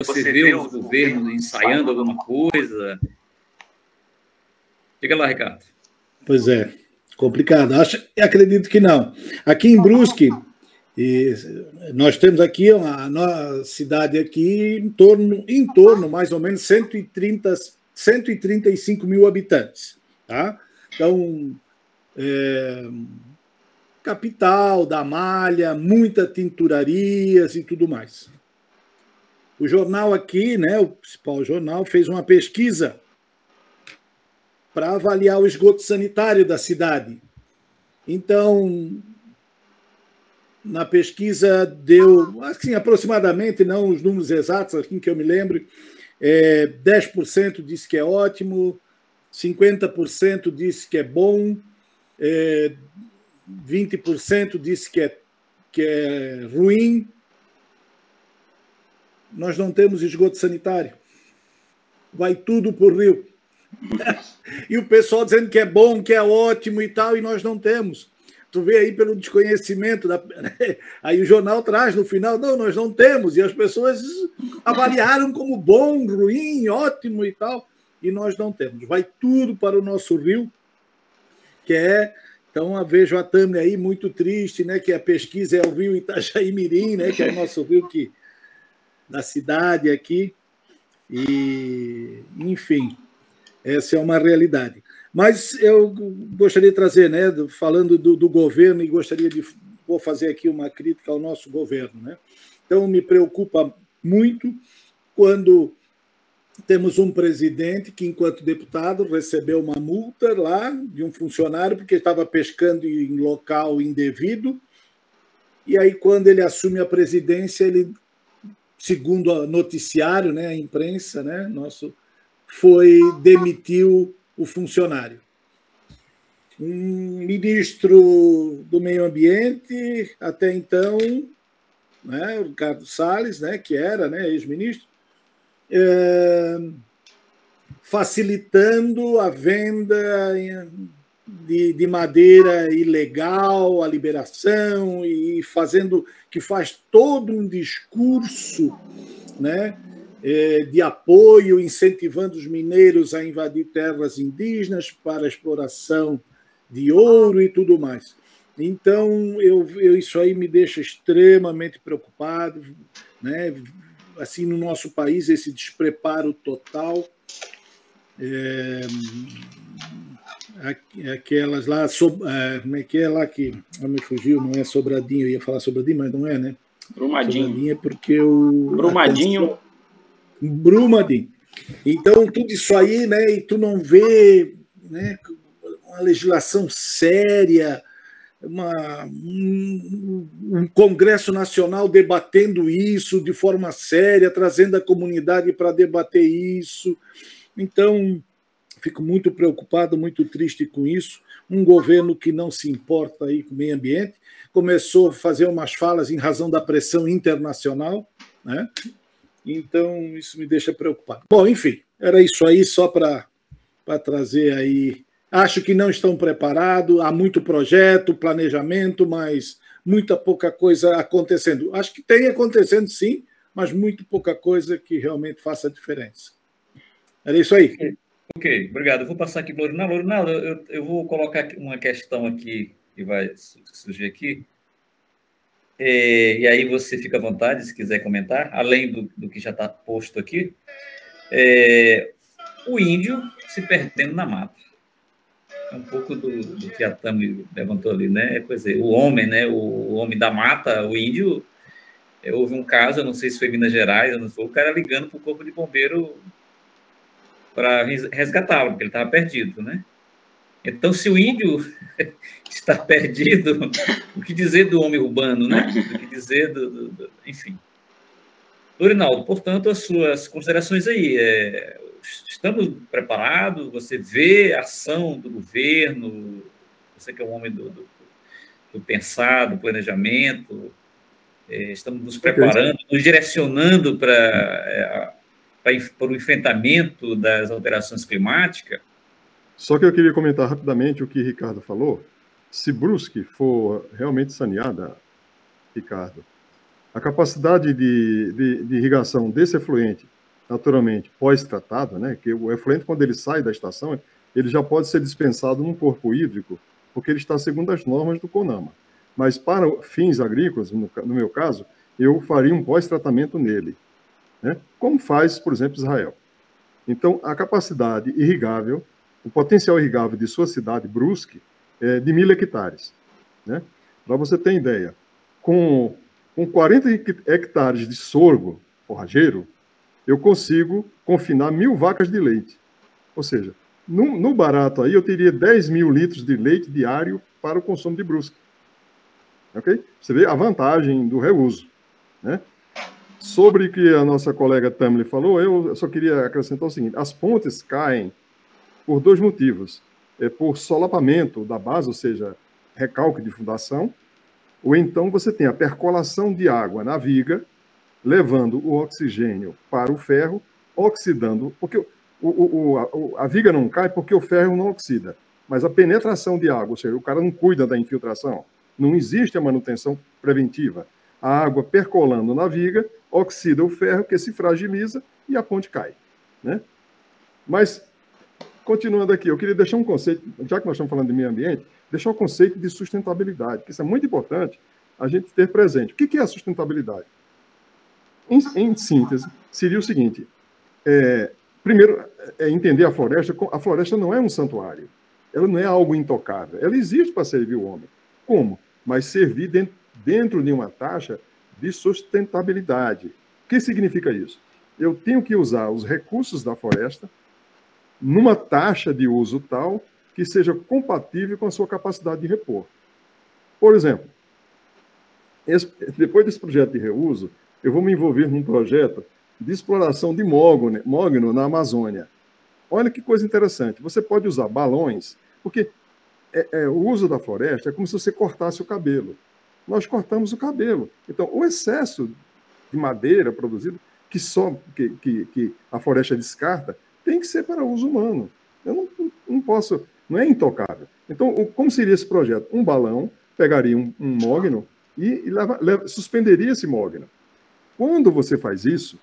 Você vê os governos ensaiando alguma coisa? Diga lá, Ricardo. Pois é, complicado. Acredito que não. Aqui em Brusque, nós temos aqui a cidade aqui em torno mais ou menos 135 mil habitantes. Tá? Então, capital da malha, muita tinturarias e tudo mais. O jornal aqui, né, o principal jornal, fez uma pesquisa para avaliar o esgoto sanitário da cidade. Então, na pesquisa deu, assim, aproximadamente, não os números exatos, assim que eu me lembro, 10% disse que é ótimo, 50% disse que é bom, 20% disse que é ruim. Nós não temos esgoto sanitário. Vai tudo por rio. E o pessoal dizendo que é bom, que é ótimo e tal, e nós não temos. Tu vê aí pelo desconhecimento. Aí o jornal traz no final, não, nós não temos. E as pessoas avaliaram como bom, ruim, ótimo e tal, e nós não temos. Vai tudo para o nosso rio, que é... Então, eu vejo a Tâmara aí muito triste, né, que a pesquisa é o rio Itajaí-Mirim, né, que é o nosso rio da cidade aqui. E, enfim, essa é uma realidade. Mas eu gostaria de trazer, né, falando do governo, e vou fazer aqui uma crítica ao nosso governo, né? Então, me preocupa muito quando temos um presidente que, enquanto deputado, recebeu uma multa lá de um funcionário porque estava pescando em local indevido, e aí, quando ele assume a presidência, ele, segundo o noticiário, né, a imprensa, né, demitiu o funcionário. Um ministro do Meio Ambiente, até então, né, o Ricardo Salles, né, que era, né, ex-ministro, facilitando a venda de madeira ilegal, a liberação, e faz todo um discurso, né, de apoio, incentivando os mineiros a invadir terras indígenas para a exploração de ouro e tudo mais. Então, isso aí me deixa extremamente preocupado, né? Assim, no nosso país, esse despreparo total. Aquelas lá, como é que é lá que me fugiu? Não é Sobradinho, eu ia falar Sobradinho, mas não é, né? Brumadinho. Sobradinho é porque o... Brumadinho. Brumadinho. Então, tudo isso aí, né? E tu não vê, né, uma legislação séria, um Congresso Nacional debatendo isso de forma séria, trazendo a comunidade para debater isso. Então, fico muito preocupado, muito triste com isso. Um governo que não se importa aí com o meio ambiente, começou a fazer umas falas em razão da pressão internacional, né? Então, isso me deixa preocupado. Bom, enfim, era isso aí, só para trazer aí. Acho que não estão preparados, há muito projeto, planejamento, mas muita pouca coisa acontecendo. Acho que tem acontecendo, sim, mas muito pouca coisa que realmente faça diferença. Era isso aí. Ok, obrigado. Eu vou passar aqui para o Lorinaldo. Lorinaldo, eu vou colocar uma questão aqui que vai surgir aqui. E aí você fica à vontade, se quiser comentar, além do que já está posto aqui. O índio se perdendo na mata. É um pouco do que a Tami levantou ali, né? Quer dizer, o homem, né? O homem da mata, o índio. Houve um caso, eu não sei se foi em Minas Gerais, eu não sei, o cara ligando para o corpo de bombeiro para resgatá-lo, porque ele estava perdido, né? Então, se o índio está perdido, o que dizer do homem urbano, né? O que dizer enfim. Lorinaldo, portanto, as suas considerações aí. Estamos preparados? Você vê a ação do governo? Você que é um homem do pensar, do planejamento. Estamos nos preparando, nos direcionando para o enfrentamento das alterações climáticas. Só que eu queria comentar rapidamente o que Ricardo falou. Se Brusque for realmente saneada, Ricardo, A capacidade de irrigação desse efluente, naturalmente, pós-tratado, né, que o efluente, quando ele sai da estação, ele já pode ser dispensado num corpo hídrico, porque ele está segundo as normas do CONAMA. Mas para fins agrícolas, no meu caso, eu faria um pós-tratamento nele, né, como faz, por exemplo, Israel. Então, a capacidade irrigável, o potencial irrigável de sua cidade, Brusque, é de 1.000 hectares. Né? Para você ter ideia, com 40 hectares de sorgo forrageiro, eu consigo confinar 1.000 vacas de leite. Ou seja, no barato aí, eu teria 10.000 litros de leite diário para o consumo de Brusque. Ok? Você vê a vantagem do reuso. Né? Sobre o que a nossa colega Tammy falou, eu só queria acrescentar o seguinte: as pontes caem por 2 motivos. Por solapamento da base, ou seja, recalque de fundação, ou então você tem a percolação de água na viga, levando o oxigênio para o ferro, oxidando, porque a viga não cai porque o ferro não oxida, mas a penetração de água, ou seja, o cara não cuida da infiltração, não existe a manutenção preventiva. A água percolando na viga, oxida o ferro, que se fragiliza e a ponte cai. Né? Mas, continuando aqui, eu queria deixar um conceito, já que nós estamos falando de meio ambiente, deixar o conceito de sustentabilidade, que isso é muito importante a gente ter presente. O que é a sustentabilidade? Em síntese, seria o seguinte: primeiro, entender a floresta. A floresta não é um santuário, ela não é algo intocável, ela existe para servir o homem. Como? Mas servir dentro de uma taxa de sustentabilidade. O que significa isso? Eu tenho que usar os recursos da floresta numa taxa de uso tal que seja compatível com a sua capacidade de repor. Por exemplo, depois desse projeto de reuso, eu vou me envolver num projeto de exploração de mogno na Amazônia. Olha que coisa interessante. Você pode usar balões, porque o uso da floresta é como se você cortasse o cabelo. Nós cortamos o cabelo. Então, o excesso de madeira produzido, que a floresta descarta, tem que ser para uso humano. Eu não posso, não é intocável. Então, como seria esse projeto? Um balão pegaria um mogno e suspenderia esse mogno. Quando você faz isso,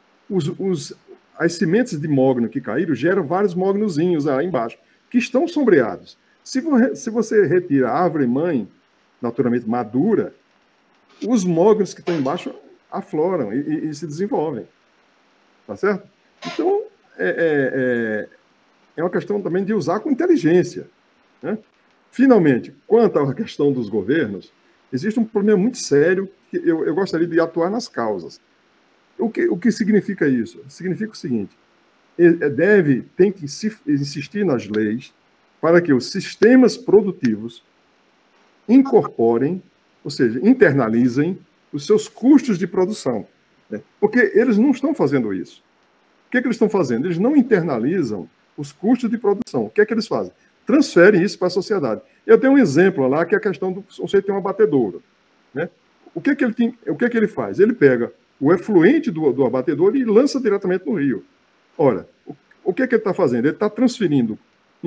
as sementes de mogno que caíram geram vários mognozinhos lá embaixo, que estão sombreados. Se você retira a árvore-mãe, naturalmente madura, os mognos que estão embaixo afloram e se desenvolvem. Tá certo? Então, é uma questão também de usar com inteligência. Né? Finalmente, quanto à questão dos governos, existe um problema muito sério que eu gostaria de atuar nas causas. O que significa isso? Significa o seguinte: tem que insistir nas leis para que os sistemas produtivos incorporem, ou seja, internalizem os seus custos de produção. Né? Porque eles não estão fazendo isso. O que eles estão fazendo? Eles não internalizam os custos de produção. O que eles fazem? Transferem isso para a sociedade. Eu tenho um exemplo lá, que é a questão do você ter um abatedouro. Né? O que ele faz? Ele pega o efluente do abatedouro e lança diretamente no rio. Ora, o que ele está fazendo? Ele está transferindo,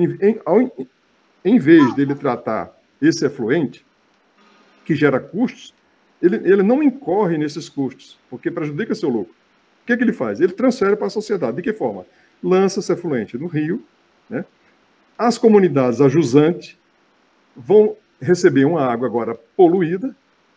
em vez dele tratar esse efluente, que gera custos, ele não incorre nesses custos, porque prejudica seu lucro. O que ele faz? Ele transfere para a sociedade. De que forma? Lança esse efluente no rio, né? As comunidades ajusantes vão receber uma água agora poluída,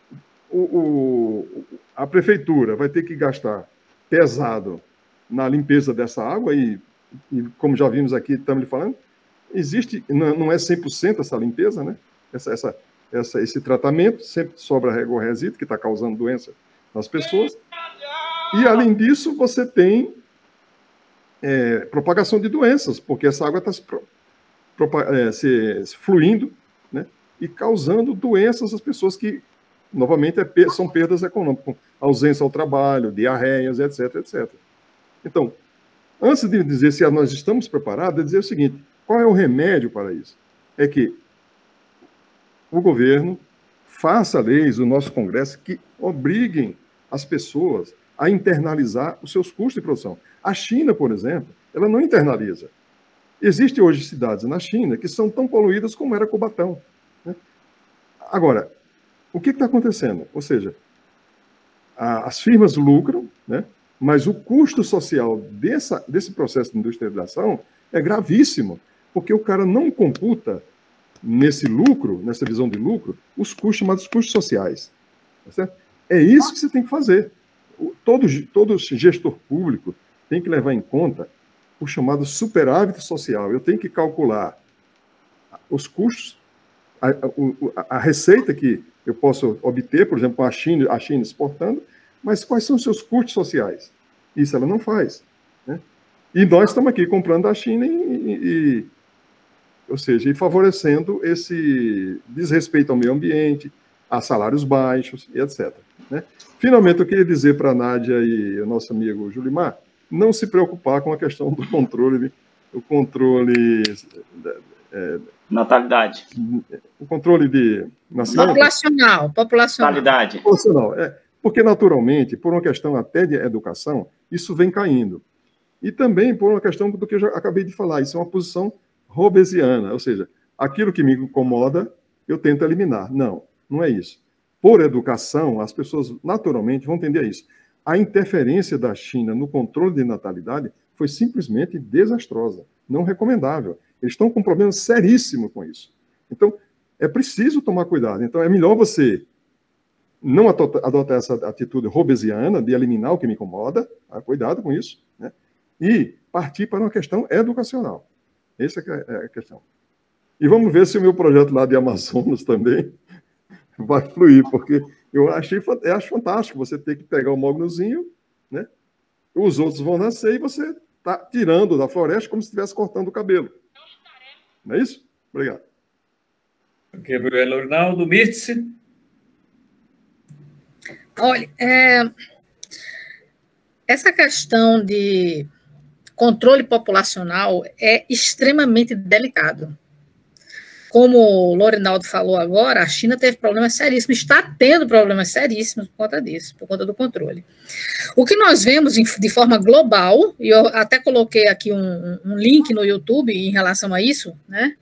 a prefeitura vai ter que gastar pesado na limpeza dessa água e como já vimos aqui, estamos lhe falando, existe, não é 100% essa limpeza, né? Esse tratamento, sempre sobra resíduo que está causando doença nas pessoas. E, além disso, você tem propagação de doenças, porque essa água está fluindo, né? E causando doenças às pessoas que, novamente, são perdas econômicas, com ausência ao trabalho, diarreias, etc, etc. Então, antes de dizer se nós estamos preparados, é dizer o seguinte: qual é o remédio para isso? É que o governo faça leis, o nosso Congresso, que obriguem as pessoas a internalizar os seus custos de produção. A China, por exemplo, ela não internaliza. Existem hoje cidades na China que são tão poluídas como era Cubatão. Né? Agora, o que está acontecendo? Ou seja, as firmas lucram, né? Mas o custo social desse processo de industrialização é gravíssimo, porque o cara não computa nesse lucro, nessa visão de lucro, os custos chamados custos sociais. Tá certo? É isso que você tem que fazer. Todo gestor público tem que levar em conta o chamado superávit social. Eu tenho que calcular os custos, a receita que eu posso obter, por exemplo, a China exportando, mas quais são os seus custos sociais? Isso ela não faz. Né? E nós estamos aqui comprando da China ou seja, e favorecendo esse desrespeito ao meio ambiente, a salários baixos e etc. Né? Finalmente, eu queria dizer para a Nádia e o nosso amigo Julimar, não se preocupar com a questão do controle, natalidade. O controle de nascimento. Populacional. Natalidade. Porque, naturalmente, por uma questão até de educação, isso vem caindo. E também por uma questão do que eu já acabei de falar, isso é uma posição robesiana, ou seja, aquilo que me incomoda, eu tento eliminar. Não, não é isso. Por educação, as pessoas naturalmente vão tender a isso. A interferência da China no controle de natalidade foi simplesmente desastrosa, não recomendável. Eles estão com um problema seríssimo com isso. Então, é preciso tomar cuidado. Então, é melhor você não adotar essa atitude robesiana de eliminar o que me incomoda, tá? Cuidado com isso, né? E partir para uma questão educacional. Essa é a questão. E vamos ver se o meu projeto lá de Amazonas também vai fluir, porque eu acho fantástico você ter que pegar o mognozinho, né? Os outros vão nascer e você está tirando da floresta como se estivesse cortando o cabelo. Não é isso? Obrigado. Ok, Bruno Arnaldo, Mirtz. Olha, essa questão de controle populacional é extremamente delicado. Como o Lorinaldo falou agora, a China teve problemas seríssimos, está tendo problemas seríssimos por conta disso, por conta do controle. O que nós vemos de forma global, e eu até coloquei aqui um link no YouTube em relação a isso, né?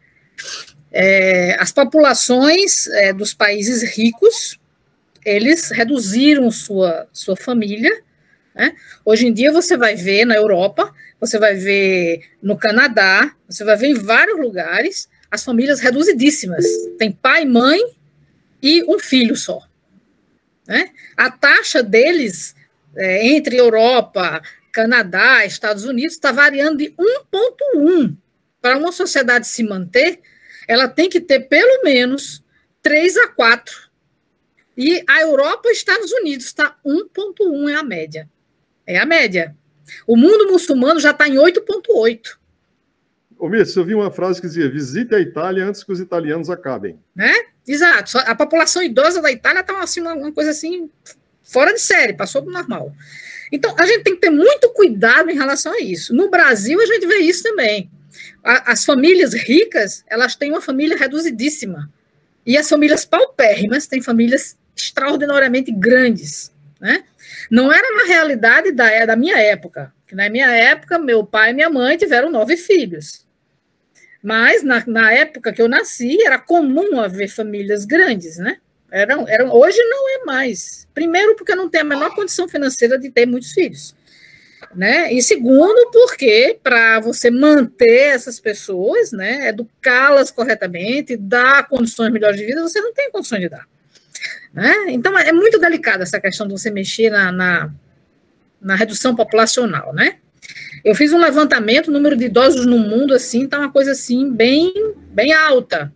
As populações dos países ricos, eles reduziram sua família, né? Hoje em dia você vai ver na Europa, você vai ver no Canadá, você vai ver em vários lugares as famílias reduzidíssimas. Tem pai, mãe e um filho só. Né? A taxa deles, entre Europa, Canadá, Estados Unidos, está variando de 1,1. Para uma sociedade se manter, ela tem que ter pelo menos 3 a 4. E a Europa e os Estados Unidos está 1,1 é a média. É a média. O mundo muçulmano já está em 8,8. Ô, Mirtz, eu vi uma frase que dizia: visite a Itália antes que os italianos acabem. Né? Exato. A população idosa da Itália está assim, uma coisa assim, fora de série, passou do normal. Então, a gente tem que ter muito cuidado em relação a isso. No Brasil, a gente vê isso também. As famílias ricas, elas têm uma família reduzidíssima. E as famílias paupérrimas têm famílias extraordinariamente grandes. Né? Não era uma realidade da minha época. Na minha época, meu pai e minha mãe tiveram 9 filhos. Mas, na época que eu nasci, era comum haver famílias grandes, né? Hoje não é mais. Primeiro, porque não tem a menor condição financeira de ter muitos filhos. Né? E segundo, porque para você manter essas pessoas, né, educá-las corretamente, dar condições melhores de vida, você não tem condições de dar. Né? Então, é muito delicada essa questão de você mexer na redução populacional, né? Eu fiz um levantamento, o número de idosos no mundo, assim, está uma coisa, assim, bem alta.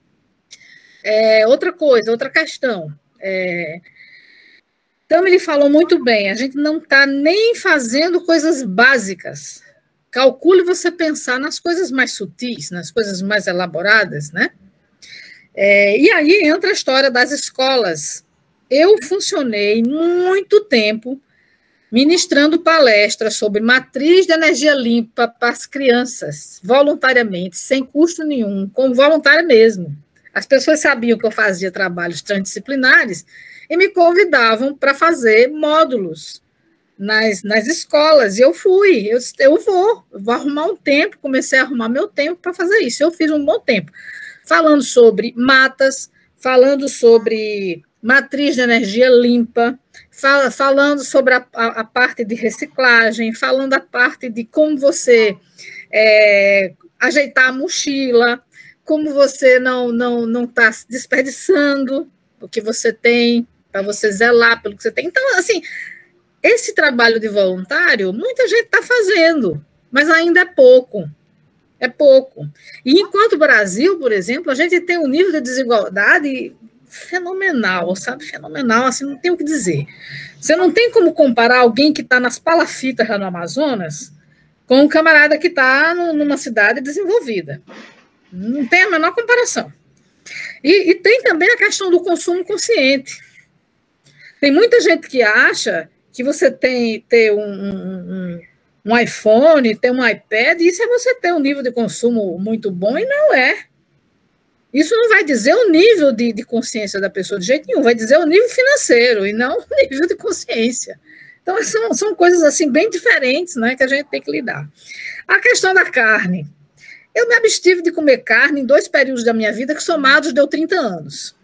Outra questão. Então, ele falou muito bem, a gente não está nem fazendo coisas básicas. Calcule você pensar nas coisas mais sutis, nas coisas mais elaboradas, né? E aí entra a história das escolas. Eu funcionei muito tempo ministrando palestras sobre matriz de energia limpa para as crianças, voluntariamente, sem custo nenhum, como voluntária mesmo. As pessoas sabiam que eu fazia trabalhos transdisciplinares e me convidavam para fazer módulos nas escolas. E eu fui, eu vou arrumar um tempo, comecei a arrumar meu tempo para fazer isso. Eu fiz um bom tempo, falando sobre matas, falando sobre matriz de energia limpa, falando sobre a parte de reciclagem, falando a parte de como você ajeitar a mochila, como você não está desperdiçando o que você tem, para você zelar pelo que você tem. Então, assim, esse trabalho de voluntário, muita gente está fazendo, mas ainda é pouco. É pouco. E enquanto o Brasil, por exemplo, a gente tem um nível de desigualdade fenomenal, sabe? Fenomenal, assim, não tem o que dizer. Você não tem como comparar alguém que está nas palafitas lá no Amazonas com um camarada que está numa cidade desenvolvida. Não tem a menor comparação. E tem também a questão do consumo consciente. Tem muita gente que acha que você ter um iPhone, ter um iPad, isso é você ter um nível de consumo muito bom, e não é. Isso não vai dizer o nível de consciência da pessoa de jeito nenhum, vai dizer o nível financeiro e não o nível de consciência. Então, são coisas assim bem diferentes, né, que a gente tem que lidar. A questão da carne. Eu me abstive de comer carne em 2 períodos da minha vida que somados deu 30 anos.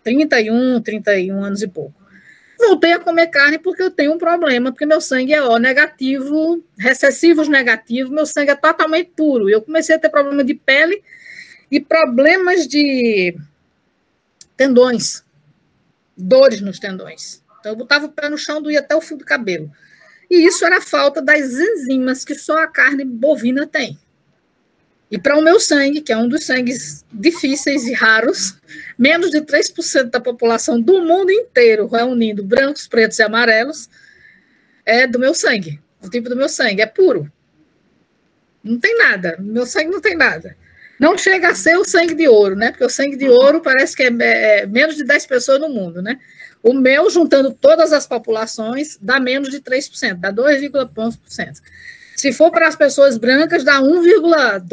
31 anos e pouco. Voltei a comer carne porque eu tenho um problema, porque meu sangue é O negativo, recessivos negativos, meu sangue é totalmente puro. Eu comecei a ter problema de pele e problemas de tendões, dores nos tendões. Então, eu botava o pé no chão, doía até o fio do cabelo. E isso era a falta das enzimas que só a carne bovina tem. E para o meu sangue, que é um dos sangues difíceis e raros, menos de 3% da população do mundo inteiro, reunindo brancos, pretos e amarelos, é do meu sangue. O tipo do meu sangue é puro. Não tem nada. Meu sangue não tem nada. Não chega a ser o sangue de ouro, né? Porque o sangue de ouro parece que é menos de 10 pessoas no mundo, né? O meu, juntando todas as populações, dá menos de 3%, dá 2,1%. Se for para as pessoas brancas, dá 1,2%,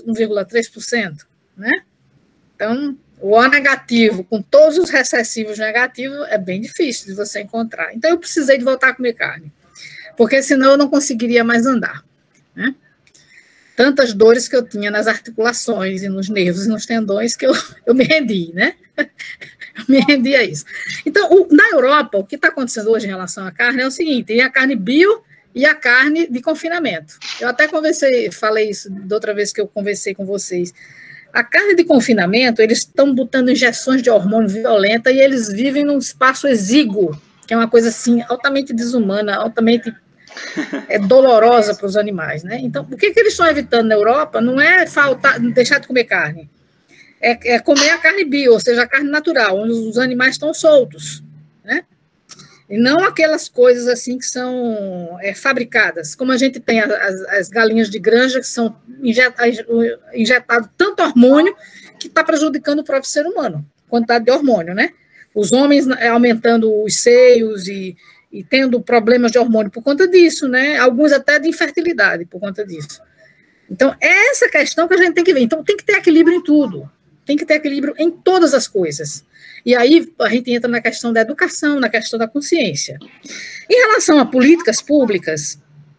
1,3%, né? Então, o O negativo, com todos os recessivos negativos, é bem difícil de você encontrar. Então, eu precisei de voltar a comer carne, porque senão eu não conseguiria mais andar, né? Tantas dores que eu tinha nas articulações e nos nervos e nos tendões que eu me rendi, né? Eu me rendi a isso. Então, na Europa, o que está acontecendo hoje em relação à carne é o seguinte: tem a carne bio e a carne de confinamento. Eu até falei isso da outra vez que eu conversei com vocês. A carne de confinamento, eles estão botando injeções de hormônio violenta e eles vivem num espaço exíguo, que é uma coisa assim altamente desumana, altamente dolorosa para os animais, né? Então, o que eles estão evitando na Europa não é deixar de comer carne, é comer a carne bio, ou seja, a carne natural, onde os animais estão soltos, né? E não aquelas coisas assim que são fabricadas, como a gente tem as galinhas de granja que são injetado tanto hormônio que está prejudicando o próprio ser humano, quantidade de hormônio, né? Os homens aumentando os seios e tendo problemas de hormônio por conta disso, né? Alguns até de infertilidade por conta disso. Então, é essa questão que a gente tem que ver. Então, tem que ter equilíbrio em tudo. Tem que ter equilíbrio em todas as coisas. E aí a gente entra na questão da educação, na questão da consciência. Em relação a políticas públicas,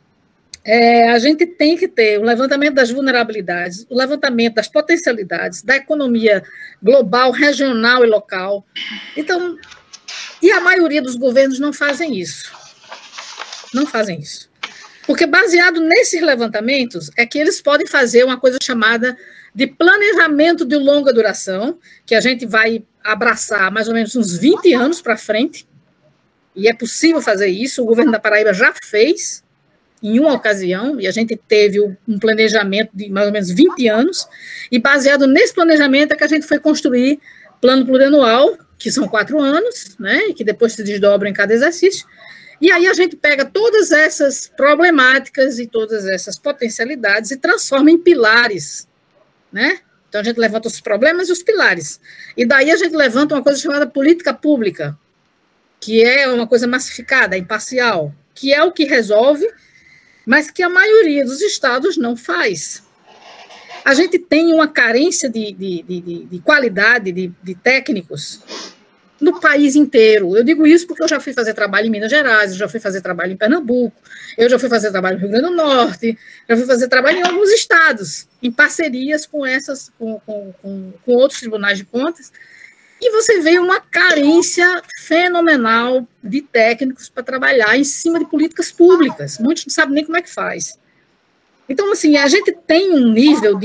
a gente tem que ter o levantamento das vulnerabilidades, o levantamento das potencialidades, da economia global, regional e local. Então, e a maioria dos governos não fazem isso. Não fazem isso. Porque baseado nesses levantamentos é que eles podem fazer uma coisa chamada de planejamento de longa duração, que a gente vai abraçar mais ou menos uns 20 anos para frente, e é possível fazer isso. O governo da Paraíba já fez em uma ocasião, e a gente teve um planejamento de mais ou menos 20 anos, e baseado nesse planejamento é que a gente foi construir plano plurianual, que são 4 anos, né, e que depois se desdobram em cada exercício, e aí a gente pega todas essas problemáticas e todas essas potencialidades e transforma em pilares, né? Então a gente levanta os problemas e os pilares, e daí a gente levanta uma coisa chamada política pública, que é uma coisa massificada, imparcial, que é o que resolve, mas que a maioria dos estados não faz. A gente tem uma carência de qualidade de técnicos no país inteiro. Eu digo isso porque eu já fui fazer trabalho em Minas Gerais, eu já fui fazer trabalho em Pernambuco, eu já fui fazer trabalho no Rio Grande do Norte, já fui fazer trabalho em alguns estados, em parcerias com outros tribunais de contas, E você vê uma carência fenomenal de técnicos para trabalhar em cima de políticas públicas. Muitos não sabem nem como é que faz. Então, assim, a gente tem um nível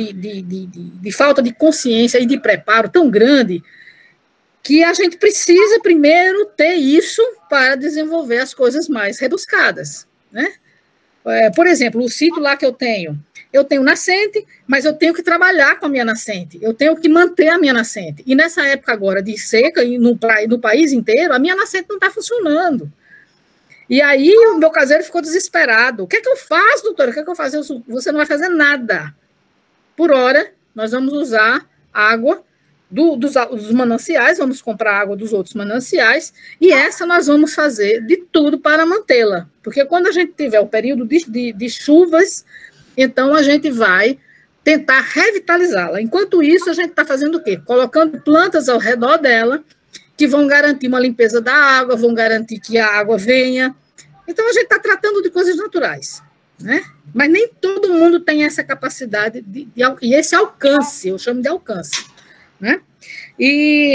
de falta de consciência e de preparo tão grande que a gente precisa primeiro ter isso para desenvolver as coisas mais rebuscadas, né? Por exemplo, o sítio lá que eu tenho nascente, mas eu tenho que trabalhar com a minha nascente, eu tenho que manter a minha nascente. E nessa época agora de seca, no país inteiro, a minha nascente não está funcionando. E aí o meu caseiro ficou desesperado. O que é que eu faço, doutora? O que é que eu faço? Você não vai fazer nada. Por hora, nós vamos usar água dos mananciais, vamos comprar água dos outros mananciais, e essa nós vamos fazer de tudo para mantê-la. Porque quando a gente tiver o período de chuvas, então a gente vai tentar revitalizá-la. Enquanto isso, a gente está fazendo o quê? Colocando plantas ao redor dela, que vão garantir uma limpeza da água, vão garantir que a água venha. Então, a gente está tratando de coisas naturais, né? Mas nem todo mundo tem essa capacidade e esse alcance, eu chamo de alcance, né? E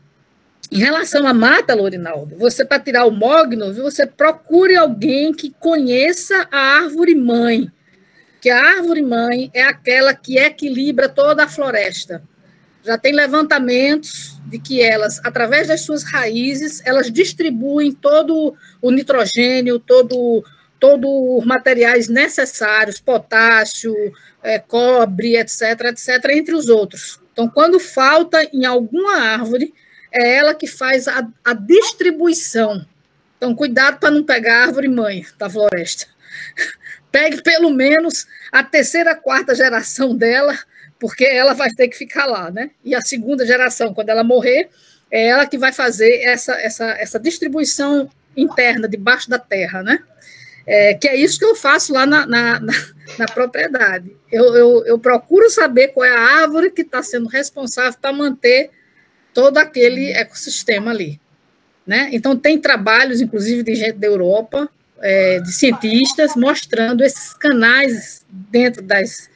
em relação à mata, Lorinaldo, você, para tirar o mogno, você procure alguém que conheça a árvore-mãe, que a árvore-mãe é aquela que equilibra toda a floresta. Já tem levantamentos de que elas, através das suas raízes, elas distribuem todo o nitrogênio, todos os materiais necessários, potássio, cobre, etc., entre os outros. Então, quando falta em alguma árvore, é ela que faz a distribuição. Então, cuidado para não pegar a árvore-mãe da floresta. Pegue pelo menos a terceira, quarta geração dela, porque ela vai ter que ficar lá, né? E a segunda geração, quando ela morrer, é ela que vai fazer essa distribuição interna, debaixo da terra, né? Que é isso que eu faço lá na propriedade. Eu procuro saber qual é a árvore que está sendo responsável para manter todo aquele ecossistema ali, né? Então, tem trabalhos, inclusive, de gente da Europa, de cientistas, mostrando esses canais dentro das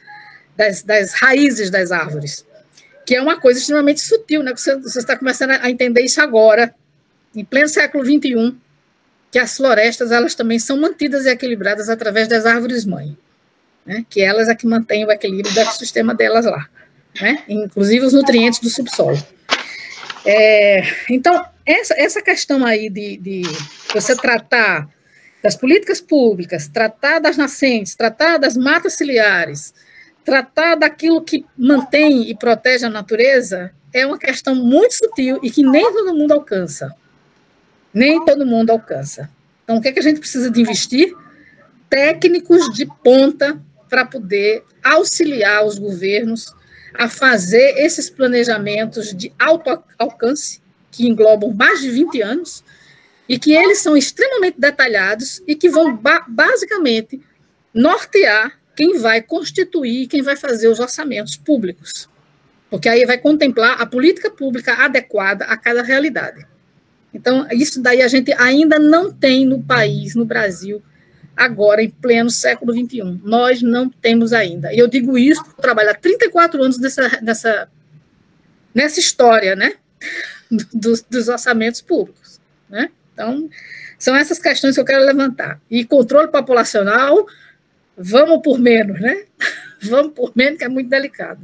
raízes das árvores, que é uma coisa extremamente sutil, né? Você está começando a entender isso agora, em pleno século XXI, que as florestas, elas também são mantidas e equilibradas através das árvores-mãe, né? Que elas é que mantêm o equilíbrio do ecossistema delas lá, né? Inclusive os nutrientes do subsolo. Então, essa questão aí de você tratar das políticas públicas, tratar das nascentes, tratar das matas ciliares, tratar daquilo que mantém e protege a natureza, é uma questão muito sutil e que nem todo mundo alcança. Nem todo mundo alcança. Então, o que é que a gente precisa de investir? Técnicos de ponta para poder auxiliar os governos a fazer esses planejamentos de alto alcance, que englobam mais de 20 anos, e que eles são extremamente detalhados e que vão, basicamente, nortear quem vai constituir, quem vai fazer os orçamentos públicos. Porque aí vai contemplar a política pública adequada a cada realidade. Então, isso daí a gente ainda não tem no país, no Brasil, agora, em pleno século XXI. Nós não temos ainda. E eu digo isso porque eu trabalho há 34 anos nessa história, né, dos orçamentos públicos, né? Então, são essas questões que eu quero levantar. E controle populacional, vamos por menos, né? Vamos por menos, que é muito delicado.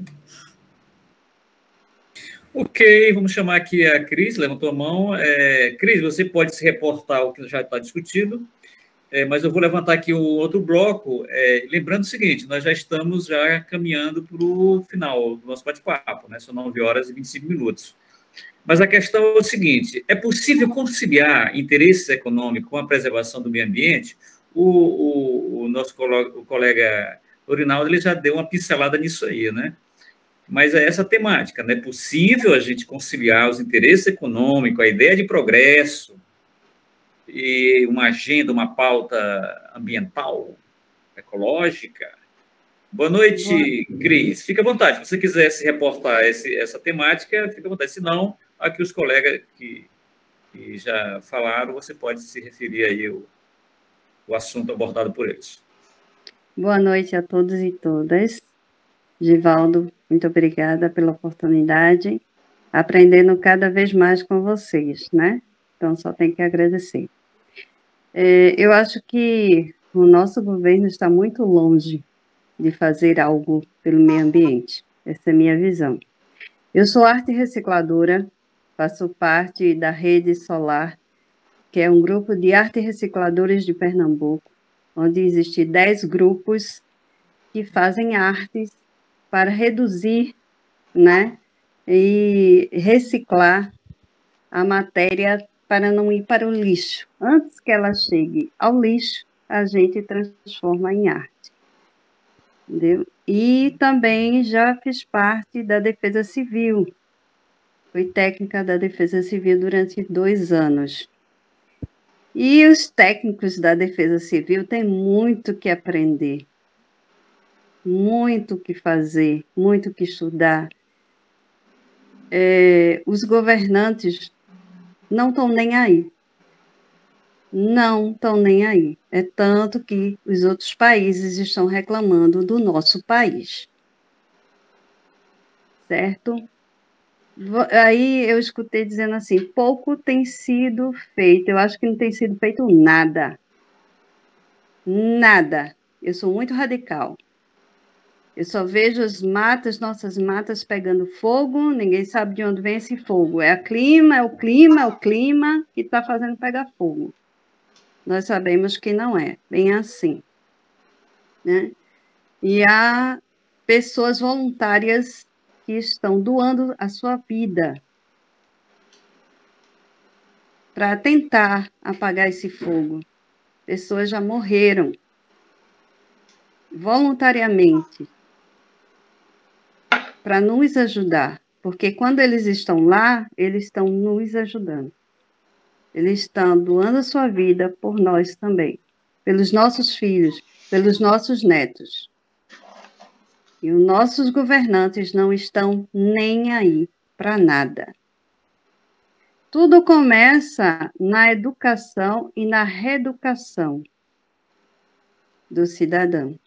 Ok, vamos chamar aqui a Cris, levantou a mão. Cris, você pode se reportar ao que já está discutido, mas eu vou levantar aqui o outro bloco, lembrando o seguinte, nós já estamos caminhando para o final do nosso bate-papo, né? São 9h25. Mas a questão é o seguinte, é possível conciliar interesses econômicos com a preservação do meio ambiente? O nosso colega Lorinaldo, ele já deu uma pincelada nisso aí, né? Mas é essa temática, não é possível a gente conciliar os interesses econômicos, a ideia de progresso e uma agenda, uma pauta ambiental, ecológica. Boa noite, Cris. Fica à vontade. Se você quiser se reportar essa temática, fica à vontade. Se não, aqui os colegas que já falaram, você pode se referir aí o assunto abordado por eles. Boa noite a todos e todas. Givaldo, muito obrigada pela oportunidade. aprendendo cada vez mais com vocês, né? Então, só tenho que agradecer. Eu acho que o nosso governo está muito longe de fazer algo pelo meio ambiente. Essa é a minha visão. Eu sou arte recicladora, faço parte da Rede Solar, que é um grupo de arte recicladores de Pernambuco, onde existem 10 grupos que fazem artes para reduzir, né, e reciclar a matéria para não ir para o lixo. Antes que ela chegue ao lixo, a gente transforma em arte. Entendeu? E também já fiz parte da Defesa Civil. Fui técnica da Defesa Civil durante 2 anos. E os técnicos da Defesa Civil têm muito que aprender, muito que fazer, muito que estudar. Os governantes não estão nem aí. Não estão nem aí. É tanto que os outros países estão reclamando do nosso país. Certo? Aí eu escutei dizendo assim, pouco tem sido feito. Eu acho que não tem sido feito nada. Nada. Eu sou muito radical. Eu só vejo as matas, nossas matas pegando fogo, ninguém sabe de onde vem esse fogo. É o clima que está fazendo pegar fogo. Nós sabemos que não é bem assim, né? E há pessoas voluntárias que estão doando a sua vida para tentar apagar esse fogo. Pessoas já morreram voluntariamente para nos ajudar, porque quando eles estão lá, eles estão nos ajudando. Eles estão doando a sua vida por nós também, pelos nossos filhos, pelos nossos netos. E os nossos governantes não estão nem aí para nada. Tudo começa na educação e na reeducação do cidadão.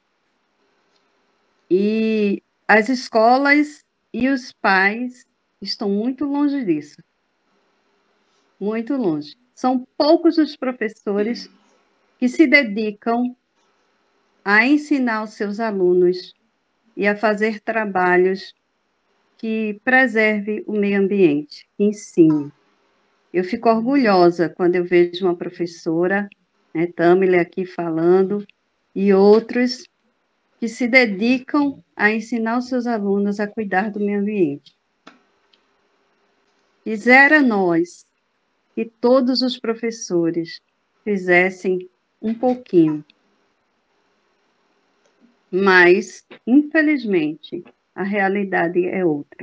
E as escolas e os pais estão muito longe disso. Muito longe. São poucos os professores que se dedicam a ensinar os seus alunos e a fazer trabalhos que preservem o meio ambiente, que ensinem. Eu fico orgulhosa quando eu vejo uma professora, né, Tamile aqui falando, e outros que se dedicam a ensinar os seus alunos a cuidar do meio ambiente. Quisera nós que todos os professores fizessem um pouquinho. Mas, infelizmente, a realidade é outra.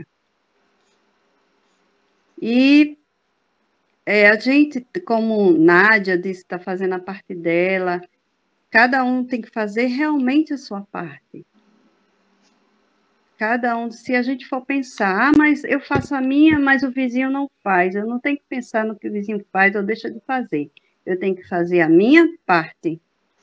E a gente, como Nádia disse, está fazendo a parte dela, cada um tem que fazer realmente a sua parte. Cada um, se a gente for pensar, mas eu faço a minha, mas o vizinho não faz. Eu não tenho que pensar no que o vizinho faz ou deixa de fazer. Eu tenho que fazer a minha parte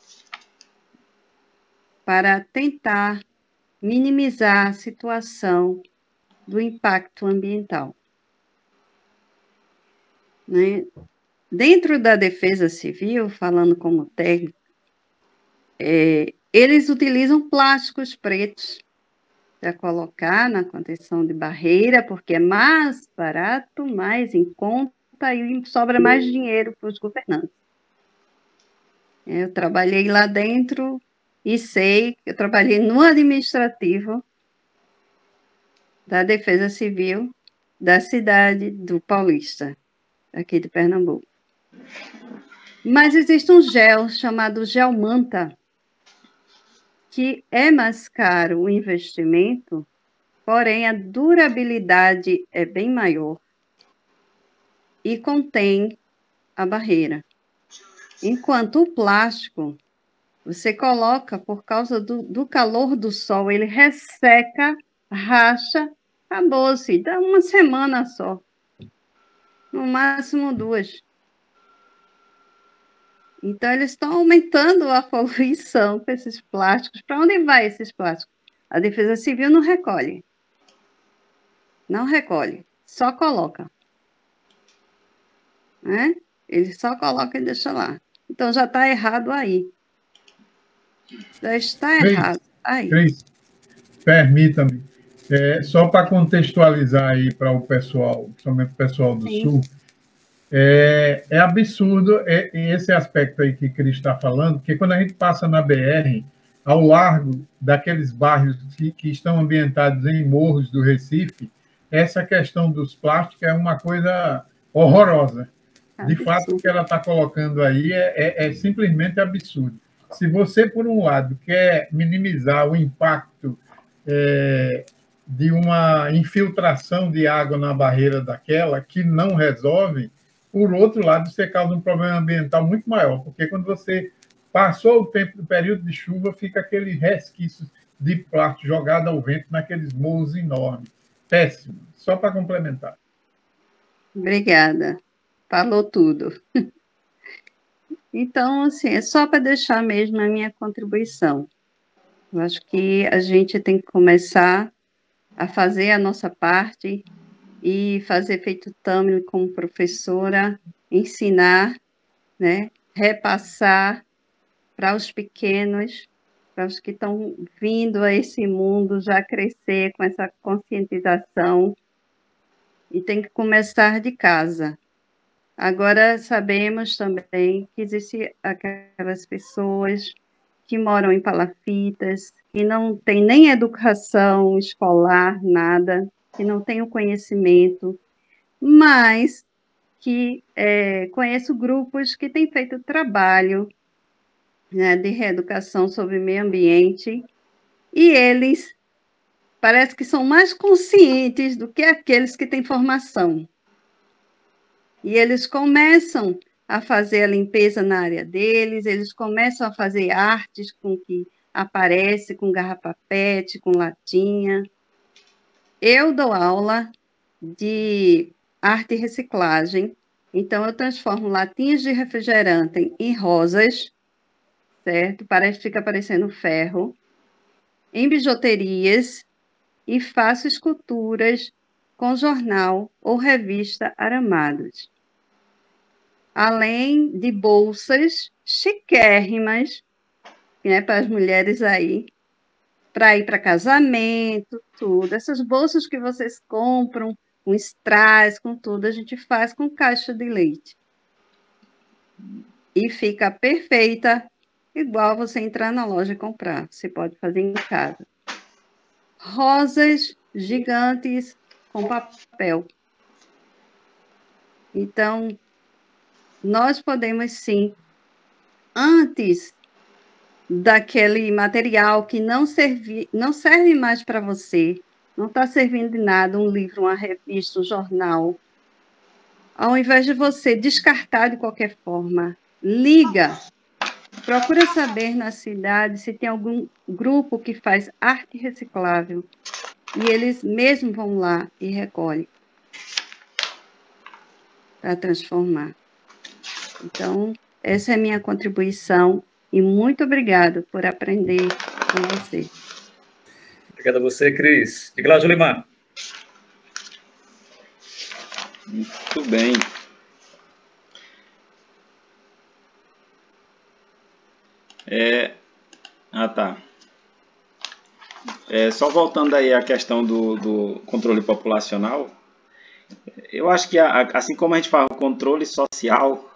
para tentar minimizar a situação do impacto ambiental. Né? Dentro da Defesa Civil, falando como técnico, eles utilizam plásticos pretos para colocar na contenção de barreira, porque é mais barato, mais em conta e sobra mais dinheiro para os governantes. Eu trabalhei lá dentro e sei, eu trabalhei no administrativo da Defesa Civil da cidade do Paulista, aqui de Pernambuco. Mas existe um gel chamado gel manta, que é mais caro o investimento, porém a durabilidade é bem maior e contém a barreira. Enquanto o plástico, você coloca, por causa do calor do sol, ele resseca, racha, acabou-se, dá uma semana só, no máximo 2. Então, eles estão aumentando a poluição com esses plásticos. Para onde vai esses plásticos? A Defesa Civil não recolhe. Não recolhe. só coloca. Né? Ele só coloca e deixa lá. Então, já está errado aí. Já está errado aí. Cris, permita-me. Só para contextualizar aí para o pessoal, principalmente o pessoal do Sul, é absurdo esse aspecto aí que Cris está falando, porque quando a gente passa na BR, ao largo daqueles bairros que estão ambientados em morros do Recife, essa questão dos plásticos é uma coisa horrorosa. De fato, o que ela está colocando aí é simplesmente absurdo. Se você, por um lado, quer minimizar o impacto de uma infiltração de água na barreira daquela, que não resolve, por outro lado, você causa um problema ambiental muito maior, porque quando você passou o tempo do período de chuva, fica aquele resquício de plástico jogado ao vento naqueles morros enormes. Péssimo. Só para complementar. Obrigada. Falou tudo. Então, assim, é só para deixar mesmo a minha contribuição. Eu acho que a gente tem que começar a fazer a nossa parte e fazer feito Tami como professora, ensinar, né, repassar para os pequenos, para os que estão vindo a esse mundo já crescer com essa conscientização, e tem que começar de casa. Agora, sabemos também que existem aquelas pessoas que moram em palafitas, que não têm nem educação escolar, nada, que não têm o conhecimento, mas que conheço grupos que têm feito trabalho, né, de reeducação sobre meio ambiente, e eles parece que são mais conscientes do que aqueles que têm formação. E eles começam a fazer a limpeza na área deles, eles começam a fazer artes com que aparece, com garrafa PET, com latinha. Eu dou aula de arte e reciclagem, então eu transformo latinhas de refrigerante em rosas, certo? Fica parecendo ferro, em bijuterias, e faço esculturas com jornal ou revista aramados. Além de bolsas chiquérrimas, né, para as mulheres aí, para ir para casamento, tudo. Essas bolsas que vocês compram, com strass, com tudo, a gente faz com caixa de leite. E fica perfeita, igual você entrar na loja e comprar. Você pode fazer em casa. Rosas gigantes com papel. Então, nós podemos sim, antes daquele material que não serve mais para você, não está servindo de nada, um livro, uma revista, um jornal, ao invés de você descartar de qualquer forma, liga, procura saber na cidade se tem algum grupo que faz arte reciclável, e eles mesmos vão lá e recolhem para transformar. Então, essa é a minha contribuição e muito obrigada por aprender com você. Obrigado a você, Cris. Diga lá, Julimar. Muito bem. Tá. Só voltando aí à questão do controle populacional, eu acho que, assim como a gente fala o controle social,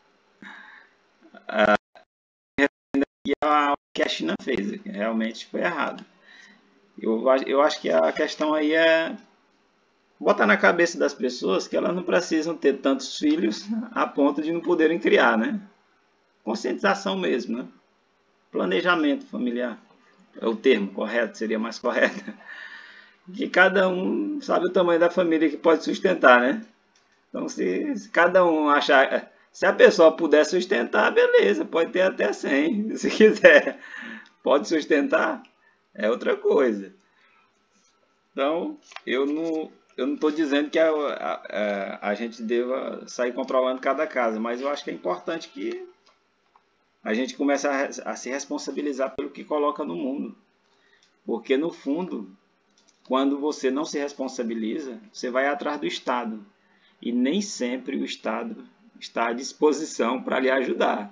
o que a China fez realmente foi errado. Eu acho que a questão aí é botar na cabeça das pessoas que elas não precisam ter tantos filhos a ponto de não poderem criar, né? Conscientização mesmo, né? Planejamento familiar é o termo correto, seria mais correto. Que cada um sabe o tamanho da família que pode sustentar, né? Então, se cada um achar... Se a pessoa puder sustentar, beleza, pode ter até 100. Se quiser, pode sustentar, é outra coisa. Então, eu não estou dizendo que a gente deva sair controlando cada casa, mas eu acho que é importante que a gente comece a se responsabilizar pelo que coloca no mundo. Porque, no fundo, quando você não se responsabiliza, você vai atrás do Estado. E nem sempre o Estado está à disposição para lhe ajudar.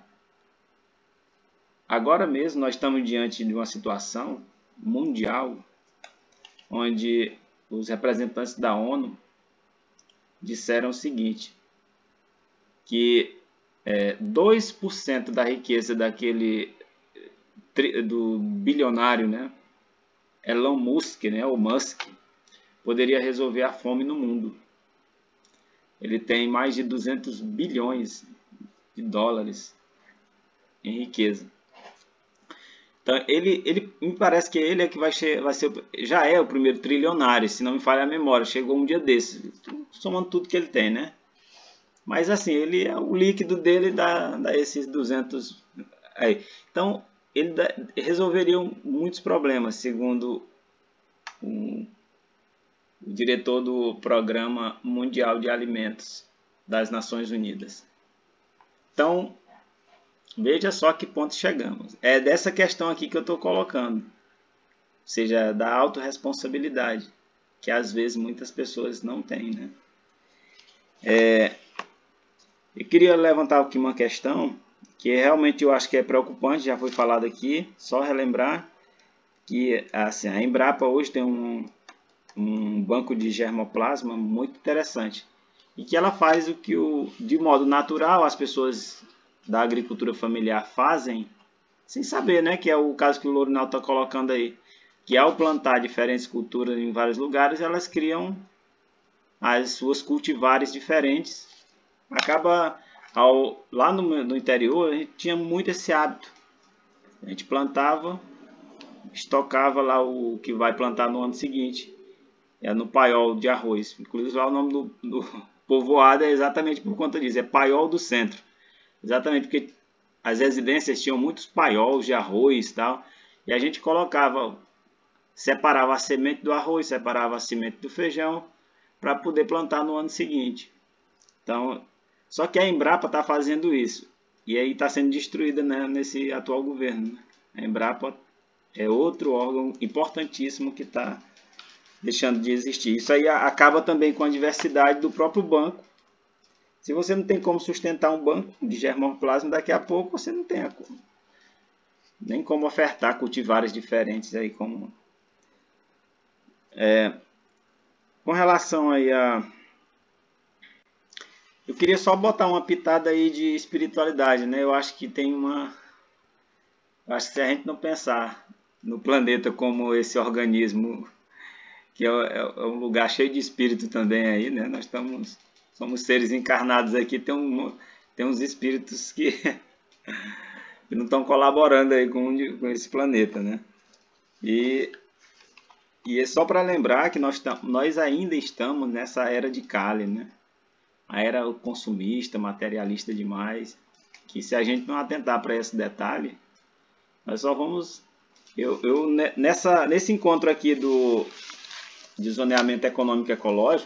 Agora mesmo nós estamos diante de uma situação mundial onde os representantes da ONU disseram o seguinte, que 2% da riqueza do bilionário, né, Elon Musk, né, ou Musk, poderia resolver a fome no mundo. Ele tem mais de 200 bilhões de dólares em riqueza. Então, me parece que ele é que já é o primeiro trilionário, se não me falha a memória. Chegou um dia desses, somando tudo que ele tem, né? Mas assim, o líquido dele dá esses 200 aí. Então, ele resolveria muitos problemas, segundo o diretor do Programa Mundial de Alimentos das Nações Unidas. Então, veja só a que ponto chegamos. É dessa questão aqui que eu estou colocando. Ou seja, da autorresponsabilidade, que às vezes muitas pessoas não têm, né? Eu queria levantar aqui uma questão que realmente eu acho que é preocupante, já foi falado aqui, só relembrar que assim, a Embrapa hoje tem um banco de germoplasma muito interessante e que ela faz o que de modo natural as pessoas da agricultura familiar fazem sem saber, né? Que é o caso que o Lorinaldo está colocando aí, que ao plantar diferentes culturas em vários lugares, elas criam as suas cultivares diferentes. Acaba, lá no interior, a gente tinha muito esse hábito. A gente plantava, estocava lá o que vai plantar no ano seguinte, no paiol de arroz. Inclusive lá o nome do povoado é exatamente por conta disso, é Paiol do Centro. Exatamente porque as residências tinham muitos paióis de arroz e tal, e a gente separava a semente do arroz, separava a semente do feijão, para poder plantar no ano seguinte. Então, só que a Embrapa está fazendo isso, e aí está sendo destruída, né, nesse atual governo. A Embrapa é outro órgão importantíssimo que está deixando de existir. Isso aí acaba também com a diversidade do próprio banco. Se você não tem como sustentar um banco de germoplasma, daqui a pouco você não tem nem como ofertar cultivares diferentes aí como com relação aí eu queria só botar uma pitada aí de espiritualidade, né? Eu acho que acho que se a gente não pensar no planeta como esse organismo que é um lugar cheio de espírito também aí, né? Nós somos seres encarnados aqui, tem uns espíritos que não estão colaborando aí com esse planeta, né? E é só para lembrar que nós ainda estamos nessa era de Kali, né? A era consumista, materialista demais, que se a gente não atentar para esse detalhe, nós só vamos... Nesse encontro aqui de zoneamento econômico e ecológico,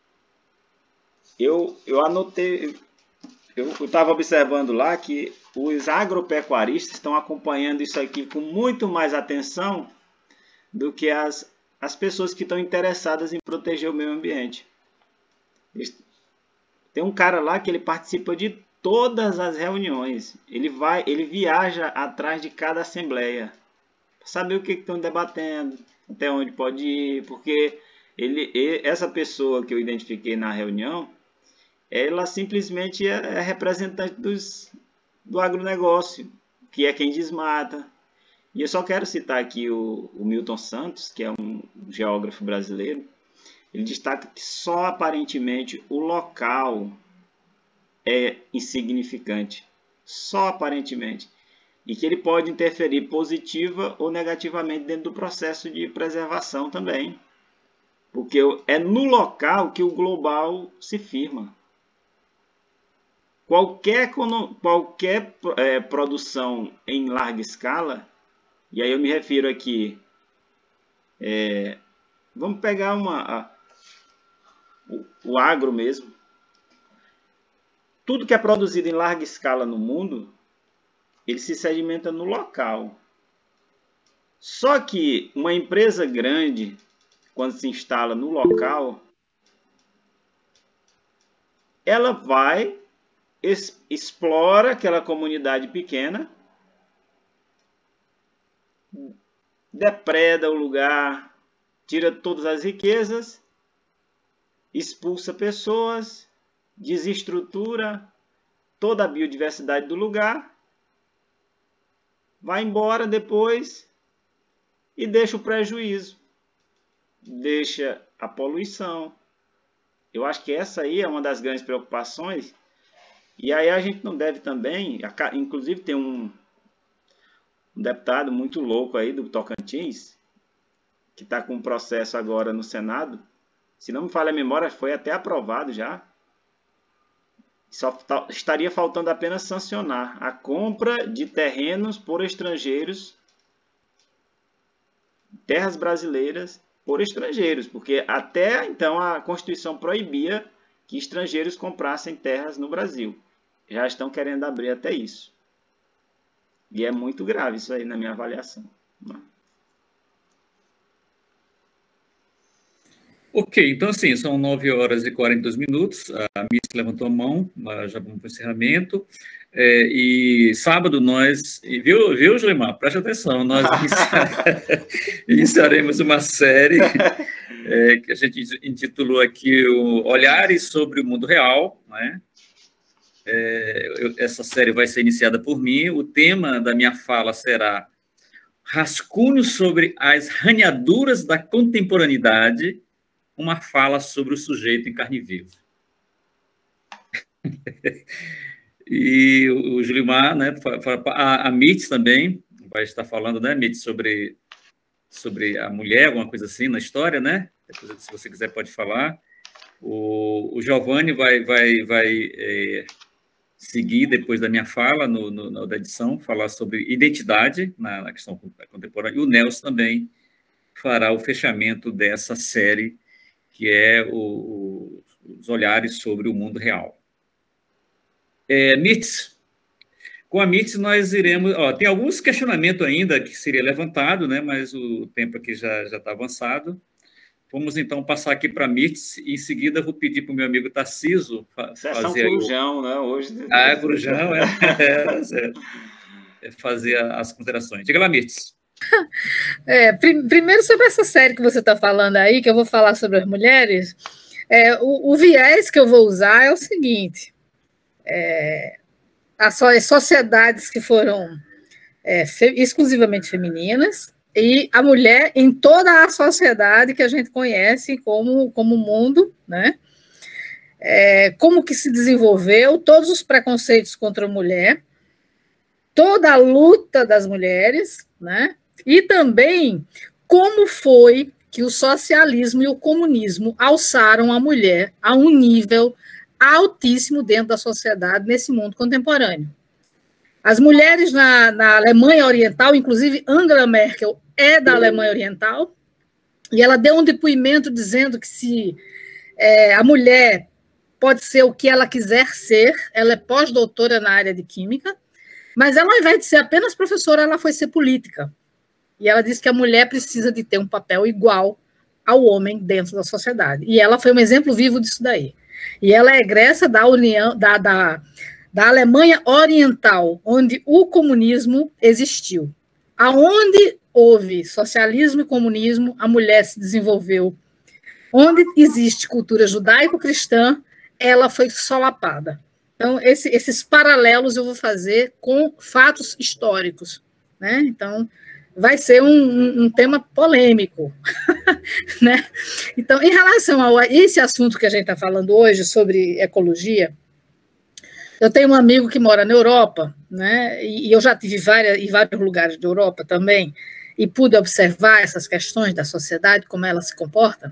eu anotei, eu estava observando lá que os agropecuaristas estão acompanhando isso aqui com muito mais atenção do que as pessoas que estão interessadas em proteger o meio ambiente. Tem um cara lá que ele participa de todas as reuniões, ele viaja atrás de cada assembleia, para saber o que estão debatendo, até onde pode ir, porque essa pessoa que eu identifiquei na reunião, ela simplesmente é representante do agronegócio, que é quem desmata. E eu só quero citar aqui o Milton Santos, que é um geógrafo brasileiro. Ele destaca que só aparentemente o local é insignificante, só aparentemente, e que ele pode interferir positiva ou negativamente dentro do processo de preservação também, porque é no local que o global se firma. Qualquer produção em larga escala, e aí eu me refiro aqui, vamos pegar o agro mesmo. Tudo que é produzido em larga escala no mundo, ele se sedimenta no local. Só que uma empresa grande, quando se instala no local, ela vai, explora aquela comunidade pequena, depreda o lugar, tira todas as riquezas, expulsa pessoas, desestrutura toda a biodiversidade do lugar, vai embora depois e deixa o prejuízo, deixa a poluição. Eu acho que essa aí é uma das grandes preocupações. E aí a gente não deve também, inclusive tem um deputado muito louco aí do Tocantins, que está com um processo agora no Senado, se não me falha a memória, foi até aprovado já. Só estaria faltando apenas sancionar a compra de terrenos por estrangeiros, terras brasileiras por estrangeiros, porque até então a Constituição proibia que estrangeiros comprassem terras no Brasil. Já estão querendo abrir até isso. E é muito grave isso aí na minha avaliação. Ok, então assim, são 9h42. A Miss levantou a mão, já vamos para o encerramento. E sábado nós, viu, Julimar? Preste atenção, nós iniciaremos uma série que a gente intitulou aqui Olhares sobre o Mundo Real, né? Essa série vai ser iniciada por mim. O tema da minha fala será Rascunhos sobre as ranhaduras da contemporaneidade, uma fala sobre o sujeito em carne viva. E o Julimar, né, a Mitz também vai estar falando, né, Mitz, sobre a mulher, alguma coisa assim na história, né? Depois, se você quiser, pode falar. O Giovanni vai seguir depois da minha fala na edição, falar sobre identidade na questão contemporânea. E o Nelson também fará o fechamento dessa série, que é os olhares sobre o mundo real. Mitz, com a Mitz nós iremos... tem alguns questionamentos ainda que seria levantado, né, mas o tempo aqui já está avançado. Vamos, então, passar aqui para a Mitz e, em seguida, vou pedir para o meu amigo Tarciso fazer... Corujão, né? Hoje... Corujão, fazer as considerações. Diga lá, Mitz. Primeiro, sobre essa série que você está falando aí, que eu vou falar sobre as mulheres, o viés que eu vou usar é o seguinte: as sociedades que foram exclusivamente femininas e a mulher em toda a sociedade que a gente conhece como mundo, né? Como que se desenvolveu, todos os preconceitos contra a mulher, toda a luta das mulheres, né? E também como foi que o socialismo e o comunismo alçaram a mulher a um nível altíssimo dentro da sociedade nesse mundo contemporâneo. As mulheres na Alemanha Oriental, inclusive Angela Merkel é da Alemanha Oriental, e ela deu um depoimento dizendo que se a mulher pode ser o que ela quiser ser, ela é pós-doutora na área de química, mas ela, ao invés de ser apenas professora, ela foi ser política. E ela disse que a mulher precisa de ter um papel igual ao homem dentro da sociedade. E ela foi um exemplo vivo disso daí. E ela é egressa da União, da Alemanha Oriental, onde o comunismo existiu. Aonde houve socialismo e comunismo, a mulher se desenvolveu. Onde existe cultura judaico-cristã, ela foi solapada. Então, esses paralelos eu vou fazer com fatos históricos, né? Então, vai ser um tema polêmico, né? Então, em relação a esse assunto que a gente está falando hoje, sobre ecologia, eu tenho um amigo que mora na Europa, né? E eu já estive em vários lugares da Europa também, e pude observar essas questões da sociedade, como ela se comporta.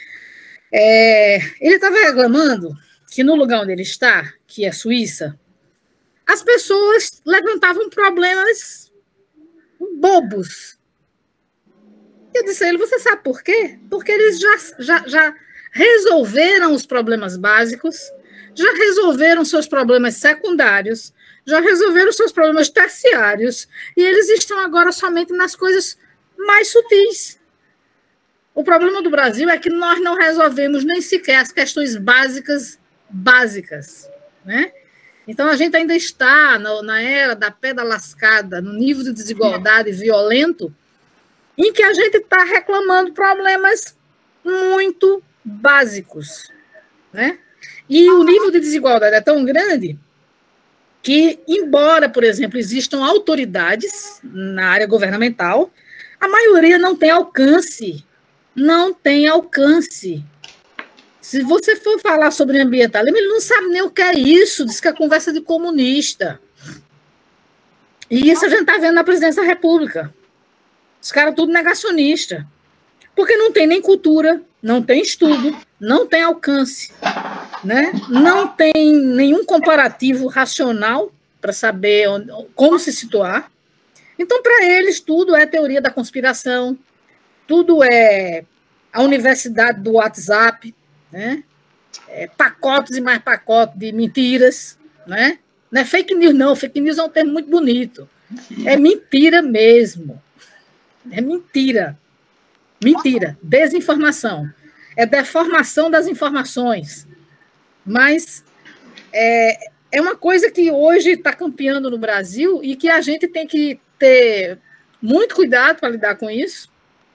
Ele estava reclamando que no lugar onde ele está, que é Suíça, as pessoas levantavam problemas bobos. Eu disse a ele, você sabe por quê? Porque eles já resolveram os problemas básicos, já resolveram seus problemas secundários, já resolveram seus problemas terciários, e eles estão agora somente nas coisas mais sutis. O problema do Brasil é que nós não resolvemos nem sequer as questões básicas, né? Então, a gente ainda está na era da pedra lascada, no nível de desigualdade violento, em que a gente está reclamando problemas muito básicos, né? E o nível de desigualdade é tão grande que, embora, por exemplo, existam autoridades na área governamental, a maioria não tem alcance. Não tem alcance. Se você for falar sobre ambientalismo, ele não sabe nem o que é isso, diz que é conversa de comunista. E isso a gente está vendo na presidência da República. Os caras tudo negacionista. Porque não tem nem cultura, não tem estudo, não tem alcance, né? Não tem nenhum comparativo racional para saber como se situar. Então, para eles, tudo é teoria da conspiração, tudo é a universidade do WhatsApp, né? Pacotes e mais pacotes de mentiras, né? Não é fake news, não. Fake news é um termo muito bonito. É mentira mesmo. É mentira. Mentira. Desinformação. É deformação das informações. Mas é uma coisa que hoje está campeando no Brasil e que a gente tem que ter muito cuidado para lidar com isso.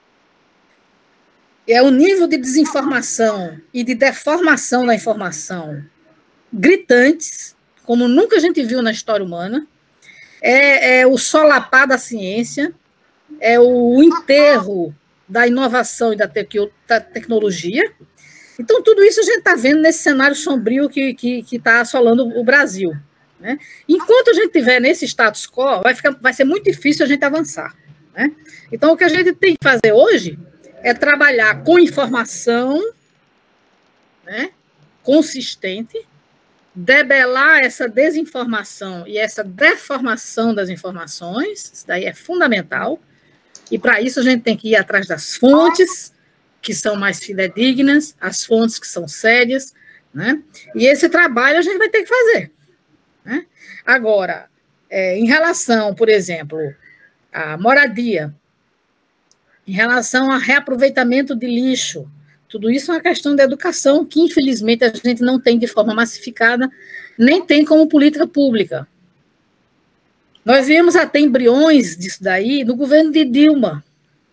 É o nível de desinformação e de deformação da informação gritantes, como nunca a gente viu na história humana. É o solapar da ciência, é o enterro da inovação e da tecnologia. Então, tudo isso a gente está vendo nesse cenário sombrio que está assolando o Brasil, né? Enquanto a gente estiver nesse status quo, vai ser muito difícil a gente avançar, né? Então, o que a gente tem que fazer hoje é trabalhar com informação, né, consistente, debelar essa desinformação e essa deformação das informações. Isso daí é fundamental, e para isso a gente tem que ir atrás das fontes que são mais fidedignas, as fontes que são sérias, né? E esse trabalho a gente vai ter que fazer, né? Agora, em relação, por exemplo, à moradia, em relação ao reaproveitamento de lixo, tudo isso é uma questão da educação que, infelizmente, a gente não tem de forma massificada, nem tem como política pública. Nós viemos até embriões disso daí no governo de Dilma.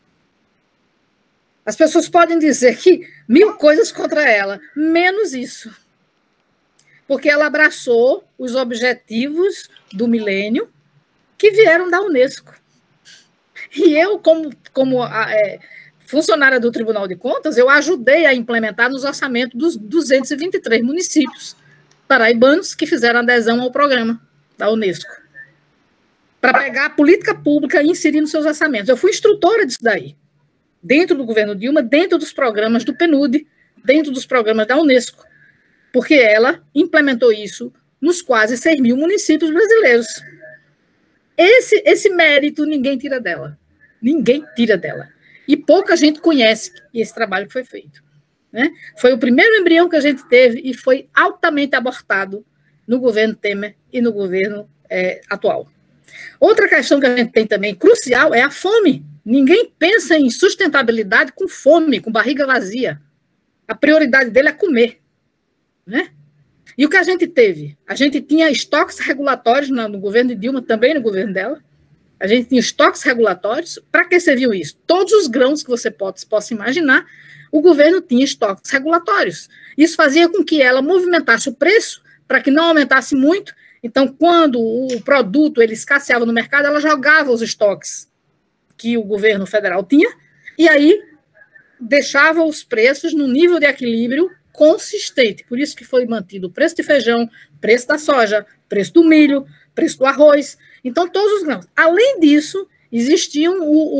As pessoas podem dizer que 1000 coisas contra ela, menos isso. Porque ela abraçou os objetivos do milênio que vieram da Unesco. E eu, como funcionária do Tribunal de Contas, eu ajudei a implementar nos orçamentos dos 223 municípios paraibanos que fizeram adesão ao programa da Unesco, para pegar a política pública e inserir nos seus orçamentos. Eu fui instrutora disso daí, dentro do governo Dilma, dentro dos programas do PNUD, dentro dos programas da Unesco, porque ela implementou isso nos quase 6.000 municípios brasileiros. Esse mérito ninguém tira dela. Ninguém tira dela. E pouca gente conhece esse trabalho que foi feito, né? Foi o primeiro embrião que a gente teve e foi altamente abortado no governo Temer e no governo atual. Outra questão que a gente tem também crucial é a fome. Ninguém pensa em sustentabilidade com fome, com barriga vazia. A prioridade dele é comer, né? E o que a gente teve? A gente tinha estoques regulatórios no governo de Dilma, também no governo dela. A gente tinha estoques regulatórios. Para que serviu isso? Todos os grãos que você possa imaginar, o governo tinha estoques regulatórios. Isso fazia com que ela movimentasse o preço para que não aumentasse muito. Então, quando o produto ele escasseava no mercado, ela jogava os estoques que o governo federal tinha e aí deixava os preços no nível de equilíbrio consistente. Por isso que foi mantido o preço de feijão, preço da soja, preço do milho, preço do arroz. Então, todos os grãos. Além disso, existia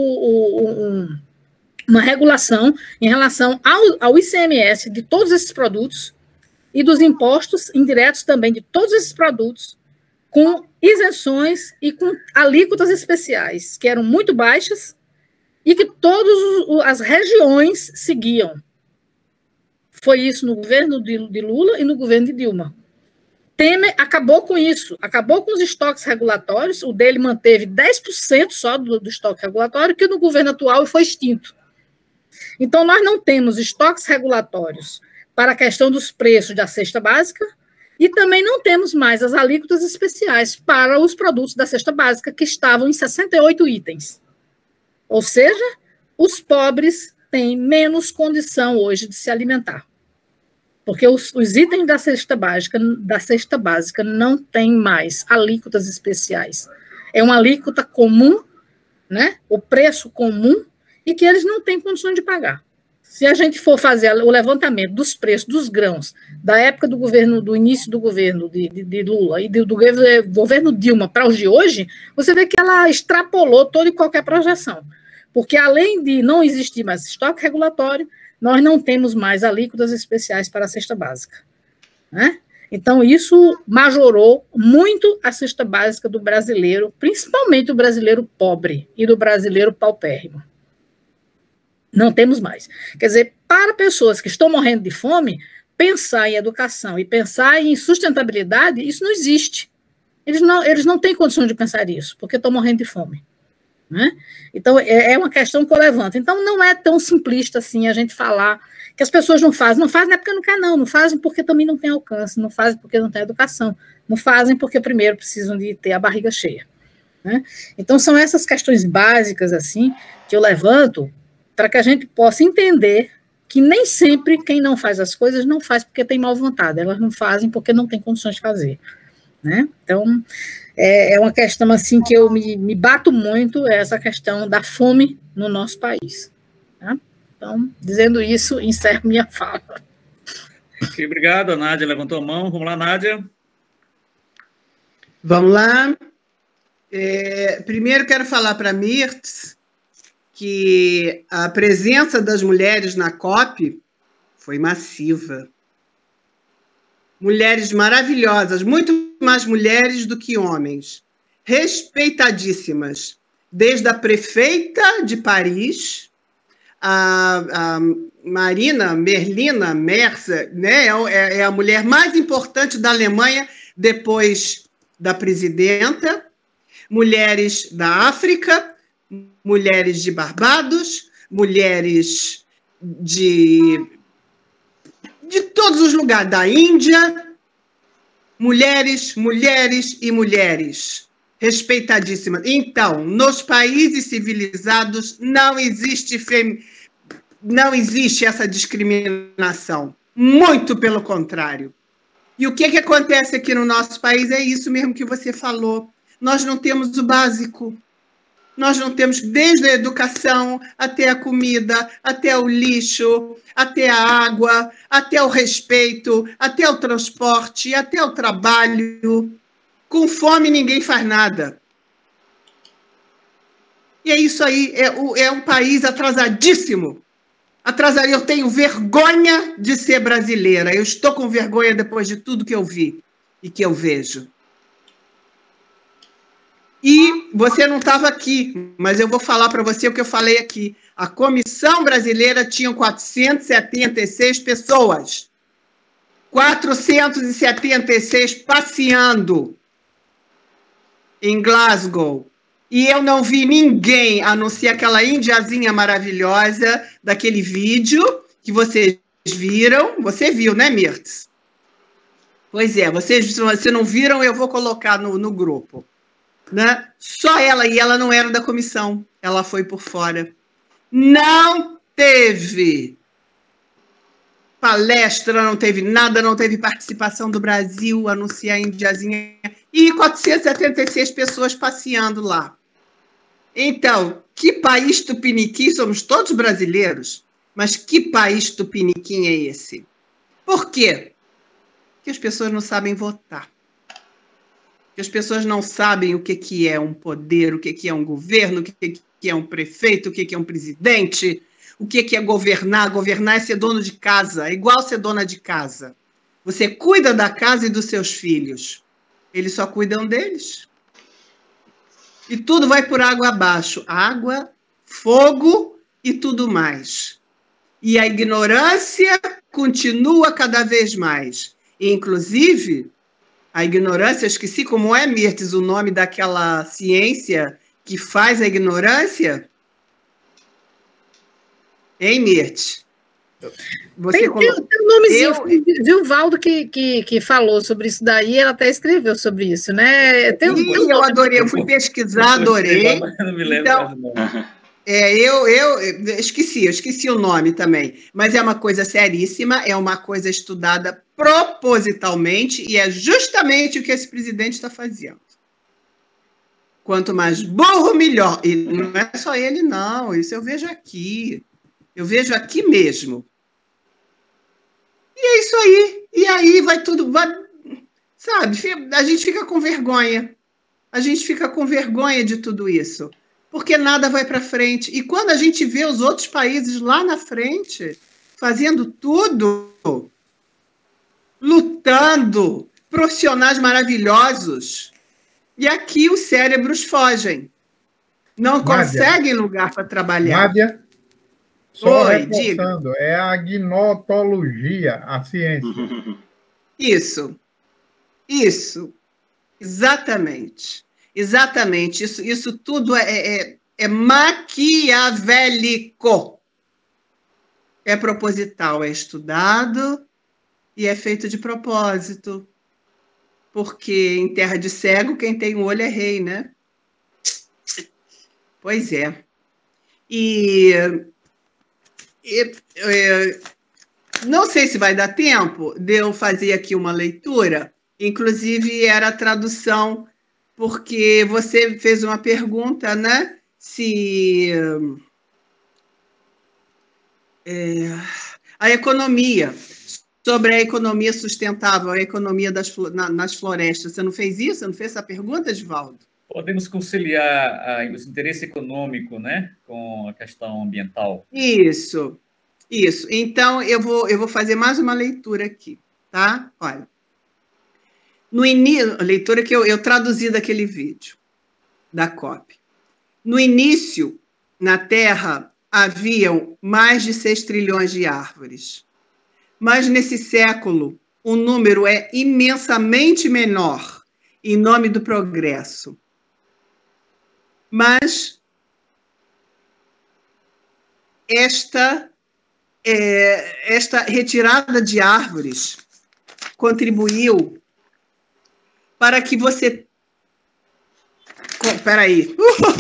uma regulação em relação ao ICMS de todos esses produtos e dos impostos indiretos também de todos esses produtos, com isenções e com alíquotas especiais, que eram muito baixas e que todas as regiões seguiam. Foi isso no governo de Lula e no governo de Dilma. Temer acabou com isso, acabou com os estoques regulatórios, o dele manteve 10% só do estoque regulatório, que no governo atual foi extinto. Então, nós não temos estoques regulatórios para a questão dos preços da cesta básica e também não temos mais as alíquotas especiais para os produtos da cesta básica, que estavam em 68 itens. Ou seja, os pobres têm menos condição hoje de se alimentar. Porque os itens da cesta básica não têm mais alíquotas especiais. É uma alíquota comum, né? O preço comum, e que eles não têm condições de pagar. Se a gente for fazer o levantamento dos preços dos grãos da época do governo, do início do governo de Lula e do governo Dilma para os de hoje, você vê que ela extrapolou toda e qualquer projeção. Porque além de não existir mais estoque regulatório, nós não temos mais alíquotas especiais para a cesta básica, né? Então, isso majorou muito a cesta básica do brasileiro, principalmente do brasileiro pobre e do brasileiro paupérrimo. Não temos mais. Quer dizer, para pessoas que estão morrendo de fome, pensar em educação e pensar em sustentabilidade, isso não existe. Eles não têm condição de pensar isso, porque estão morrendo de fome, né? Então, é uma questão que eu levanto. Então, não é tão simplista assim a gente falar que as pessoas não fazem não é porque não quer, não fazem porque também não tem alcance, não fazem porque não tem educação, não fazem porque primeiro precisam de ter a barriga cheia, né? Então, são essas questões básicas assim que eu levanto para que a gente possa entender que nem sempre quem não faz as coisas não faz porque tem má vontade, elas não fazem porque não tem condições de fazer, né? Então, é uma questão assim que eu me bato muito, essa questão da fome no nosso país, tá? Então, dizendo isso, encerro minha fala. Ok, obrigado. A Nádia levantou a mão. Vamos lá, Nádia. Vamos lá. Primeiro, quero falar para a Mirtz que a presença das mulheres na COP foi massiva. Mulheres maravilhosas, muito mais mulheres do que homens, respeitadíssimas, desde a prefeita de Paris, a Merlina Mercer, né, é a mulher mais importante da Alemanha depois da presidenta, mulheres da África, mulheres de Barbados, mulheres de todos os lugares, da Índia, mulheres e mulheres, respeitadíssimas. Então, nos países civilizados não existe essa discriminação, muito pelo contrário. E o que acontece aqui no nosso país é isso mesmo que você falou. Nós não temos o básico. Nós não temos desde a educação, até a comida, até o lixo, até a água, até o respeito, até o transporte, até o trabalho. Com fome ninguém faz nada. E é isso aí, é um país atrasadíssimo. Eu tenho vergonha de ser brasileira. Eu estou com vergonha depois de tudo que eu vi e que eu vejo. E você não estava aqui, mas eu vou falar para você o que eu falei aqui. A Comissão Brasileira tinha 476 pessoas. 476 passeando em Glasgow. E eu não vi ninguém, a não ser aquela indiazinha maravilhosa daquele vídeo que vocês viram. Você viu, né, Mirtz? Pois é, se não viram, eu vou colocar no grupo. Né? Só ela, e ela não era da comissão, ela foi por fora. Não teve palestra, não teve nada, não teve participação do Brasil, anunciar a indiazinha, e 476 pessoas passeando lá. Então, que país tupiniquim, somos todos brasileiros, mas que país tupiniquim é esse? Por quê? Porque as pessoas não sabem votar. Que as pessoas não sabem o que é um poder, o que é um governo, o que é um prefeito, o que é um presidente, o que é governar. Governar é ser dono de casa, é igual ser dona de casa. Você cuida da casa e dos seus filhos. Eles só cuidam deles. E tudo vai por água abaixo. Água, fogo e tudo mais. E a ignorância continua cada vez mais. E, inclusive, a ignorância, esqueci como é, Mirtz, o nome daquela ciência que faz a ignorância. Hein, Mirth? Você Tem colocou... um nomezinho, viu, Valdo, que falou sobre isso daí, ela até escreveu sobre isso, né? Eu adorei, eu fui pesquisar, adorei. Não me lembro então, eu esqueci o nome também, mas é uma coisa seríssima, é uma coisa estudada propositalmente e é justamente o que esse presidente está fazendo. Quanto mais burro, melhor. E não é só ele, não, isso eu vejo aqui mesmo. E é isso aí. E aí vai tudo, sabe? A gente fica com vergonha. A gente fica com vergonha de tudo isso, porque nada vai para frente. E quando a gente vê os outros países lá na frente, fazendo tudo, lutando, profissionais maravilhosos, e aqui os cérebros fogem. Não conseguem lugar para trabalhar. Nádia, só reforçando, é a gnotologia, a ciência. Isso. Exatamente. Isso tudo é maquiavélico. É proposital, é estudado e é feito de propósito. Porque em terra de cego, quem tem um olho é rei, né? Pois é. E não sei se vai dar tempo de eu fazer aqui uma leitura, inclusive era a tradução, porque você fez uma pergunta, né? Se a economia, sobre a economia sustentável, a economia nas florestas. Você não fez isso? Você não fez essa pergunta, Edvaldo? Podemos conciliar o interesse econômico, né, com a questão ambiental. Isso. Então, eu vou fazer mais uma leitura aqui, tá? Olha. No início, a leitura que eu traduzi daquele vídeo, da COP. No início, na Terra, haviam mais de 6 trilhões de árvores. Mas, nesse século, o número é imensamente menor, em nome do progresso. Mas esta retirada de árvores contribuiu para que você... Espera aí.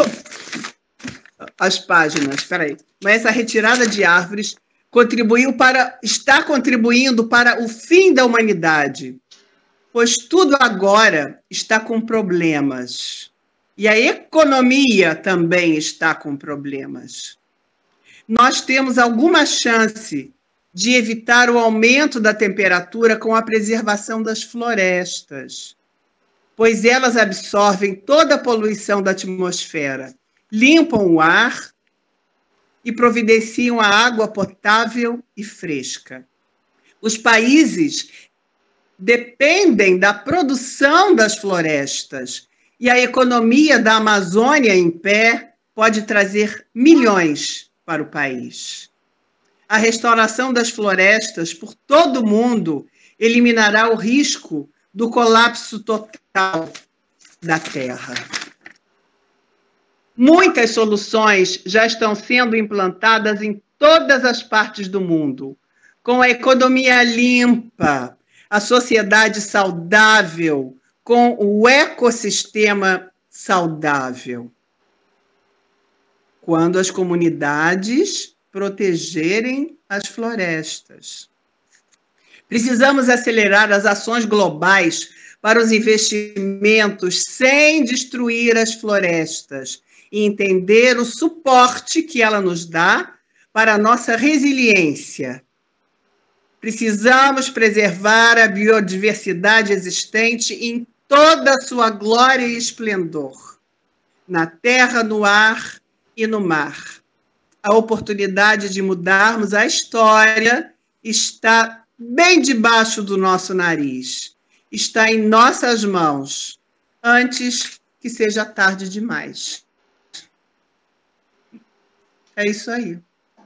As páginas, espera aí. Mas essa retirada de árvores está contribuindo para o fim da humanidade, pois tudo agora está com problemas. E a economia também está com problemas. Nós temos alguma chance de evitar o aumento da temperatura com a preservação das florestas, pois elas absorvem toda a poluição da atmosfera, limpam o ar e providenciam a água potável e fresca. Os países dependem da produção das florestas e a economia da Amazônia em pé pode trazer milhões para o país. A restauração das florestas por todo o mundo eliminará o risco do colapso total da Terra. Muitas soluções já estão sendo implantadas em todas as partes do mundo, com a economia limpa, a sociedade saudável, com o ecossistema saudável. Quando as comunidades protegerem as florestas. Precisamos acelerar as ações globais para os investimentos sem destruir as florestas e entender o suporte que ela nos dá para a nossa resiliência. Precisamos preservar a biodiversidade existente em toda a sua glória e esplendor, na terra, no ar e no mar. A oportunidade de mudarmos a história está bem debaixo do nosso nariz. Está em nossas mãos, antes que seja tarde demais. É isso aí.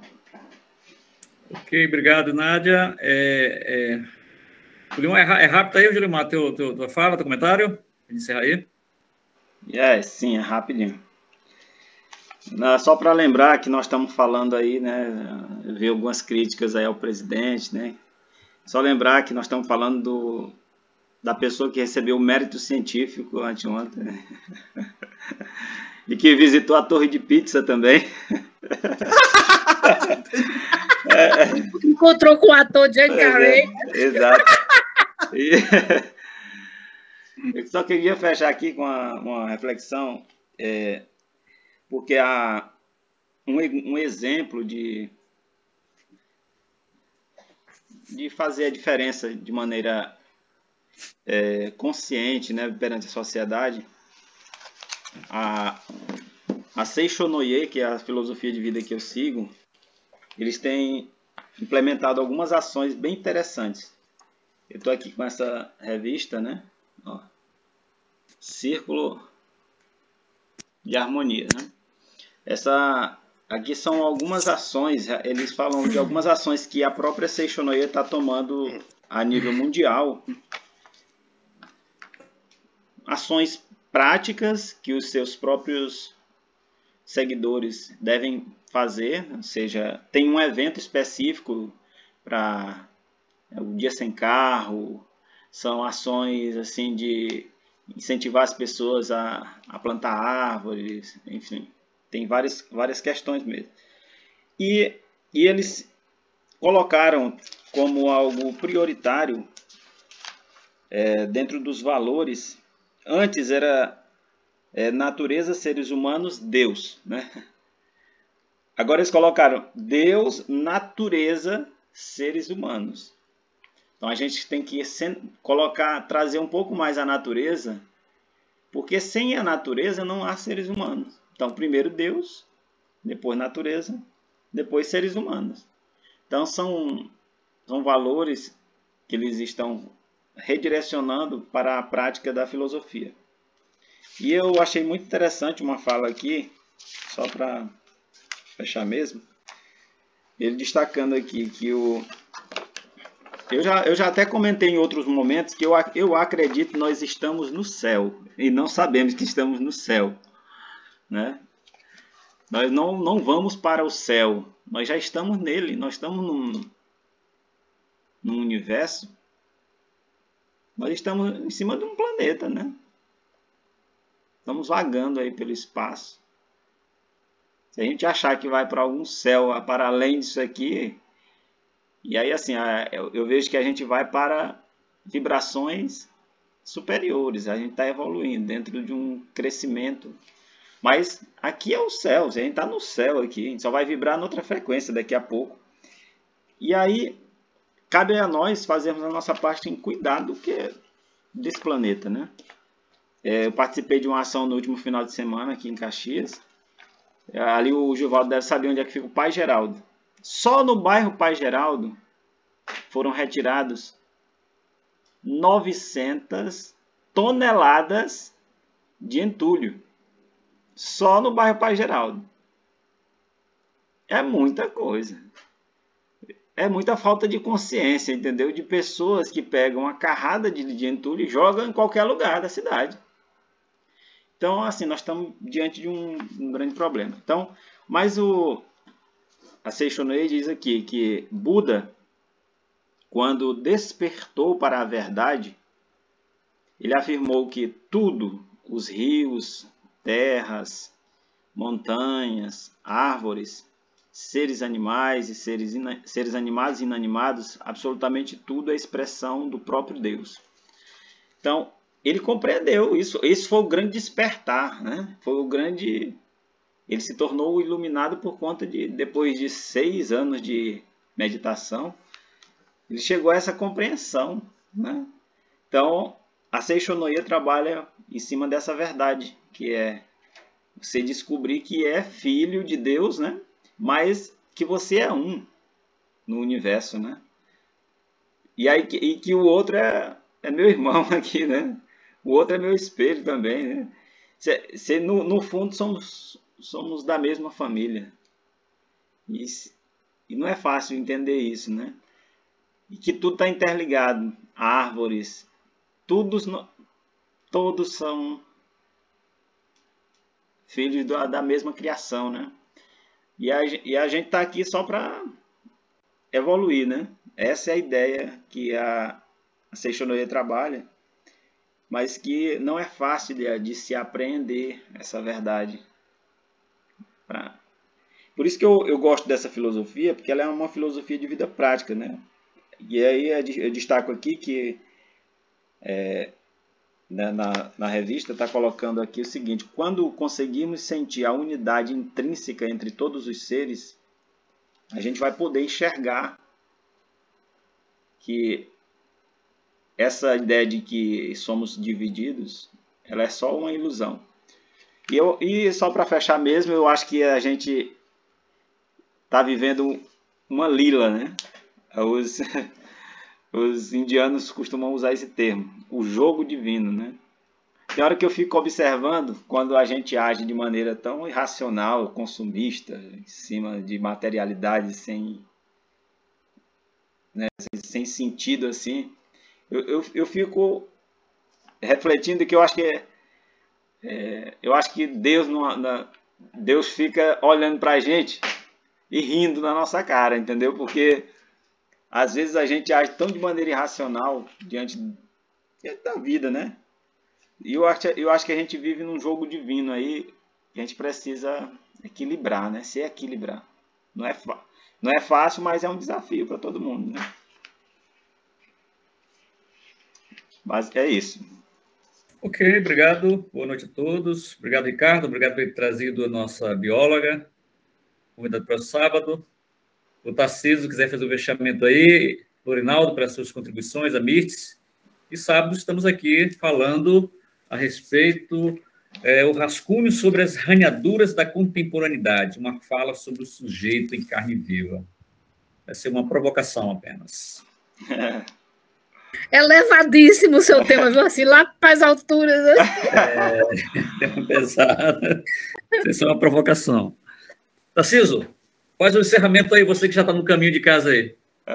Ok, obrigado, Nádia. Julimar, é rápido aí, Julimar, tua fala, teu comentário? Encerrar aí. Sim, é rapidinho. Só para lembrar que nós estamos falando aí, né? Eu vi algumas críticas aí ao presidente, né? Só lembrar que nós estamos falando da pessoa que recebeu o mérito científico anteontem, né? E que visitou a Torre de Pizza também. Encontrou com o ator Jay Carrey. Exato. Eu só queria fechar aqui com uma reflexão, porque há um exemplo de fazer a diferença de maneira consciente, né, perante a sociedade. A Seishonoye, que é a filosofia de vida que eu sigo, eles têm implementado algumas ações bem interessantes. Eu estou aqui com essa revista, né? Ó, Círculo de Harmonia, né? Aqui são algumas ações, eles falam de algumas ações que a própria Seishonoye está tomando a nível mundial. Ações práticas que os seus próprios seguidores devem fazer, ou seja, tem um evento específico para o Dia Sem Carro, são ações assim de incentivar as pessoas a plantar árvores, enfim, tem várias questões mesmo. E eles colocaram como algo prioritário dentro dos valores. Antes era natureza, seres humanos, Deus, né? Agora eles colocaram Deus, natureza, seres humanos. Então a gente tem que trazer um pouco mais a natureza, porque sem a natureza não há seres humanos. Então primeiro Deus, depois natureza, depois seres humanos. Então são valores que eles estão redirecionando para a prática da filosofia. E eu achei muito interessante uma fala aqui, só para fechar mesmo, ele destacando aqui que eu já até comentei em outros momentos que eu acredito que nós estamos no céu e não sabemos que estamos no céu, né? Nós não vamos para o céu, nós já estamos nele, nós estamos num universo, nós estamos em cima de um planeta, né? Estamos vagando aí pelo espaço. Se a gente achar que vai para algum céu para além disso aqui, e aí assim, eu vejo que a gente vai para vibrações superiores, a gente está evoluindo dentro de um crescimento. Mas aqui é o céu, a gente está no céu aqui, a gente só vai vibrar em outra frequência daqui a pouco. E aí, cabe a nós fazermos a nossa parte em cuidar desse planeta, né? Eu participei de uma ação no último final de semana aqui em Caxias. Ali o Gilvaldo deve saber onde é que fica o Pai Geraldo. Só no bairro Pai Geraldo foram retirados 900 toneladas de entulho. Só no bairro Pai Geraldo. É muita coisa. É muita falta de consciência, entendeu? De pessoas que pegam uma carrada de entulho e jogam em qualquer lugar da cidade. Então, assim, nós estamos diante de um grande problema. Então, mas a Seishonoye diz aqui que Buda, quando despertou para a verdade, ele afirmou que tudo, os rios, terras, montanhas, árvores, seres animais e seres animados e inanimados, absolutamente tudo é expressão do próprio Deus. Então, ele compreendeu isso. Esse foi o grande despertar, né? Foi o grande... Ele se tornou iluminado por conta depois de 6 anos de meditação, ele chegou a essa compreensão, né? Então, a Seishonoye trabalha em cima dessa verdade, que é você descobrir que é filho de Deus, né? Mas que você é um no universo, né? E que o outro é meu irmão aqui, né? O outro é meu espelho também, né? No fundo, somos da mesma família. E não é fácil entender isso, né? E que tudo está interligado. Árvores, todos são filhos da mesma criação, né? E a gente está aqui só para evoluir, né? Essa é a ideia que a Seixonoye trabalha, mas que não é fácil de se apreender essa verdade. Por isso que eu gosto dessa filosofia, porque ela é uma filosofia de vida prática, né? E aí eu destaco aqui que na revista está colocando aqui o seguinte: quando conseguimos sentir a unidade intrínseca entre todos os seres, a gente vai poder enxergar que essa ideia de que somos divididos, ela é só uma ilusão. E só para fechar mesmo, eu acho que a gente está vivendo uma lila, né? Os indianos costumam usar esse termo, o jogo divino, né? Tem hora que eu fico observando quando a gente age de maneira tão irracional, consumista, em cima de materialidade sem sentido assim. Eu fico refletindo que eu acho que Deus fica olhando para a gente e rindo na nossa cara, entendeu? Porque às vezes a gente age tão de maneira irracional diante da vida, né? E eu acho que a gente vive num jogo divino aí, que a gente precisa equilibrar, né? Se equilibrar. Não é fácil, mas é um desafio para todo mundo, né? Mas é isso. Ok, obrigado. Boa noite a todos. Obrigado, Ricardo. Obrigado por ter trazido a nossa bióloga. Convidado para o sábado. O Tarcísio, quiser fazer o fechamento aí. Lorinaldo, para as suas contribuições, a Mirtz. E sábado estamos aqui falando a respeito o rascunho sobre as ranhaduras da contemporaneidade, uma fala sobre o sujeito em carne viva. Vai ser uma provocação apenas. É elevadíssimo o seu tema, viu? Assim, lá para as alturas. Tema pesado. Isso é uma provocação. Tarcísio, faz o encerramento aí, você que já está no caminho de casa aí.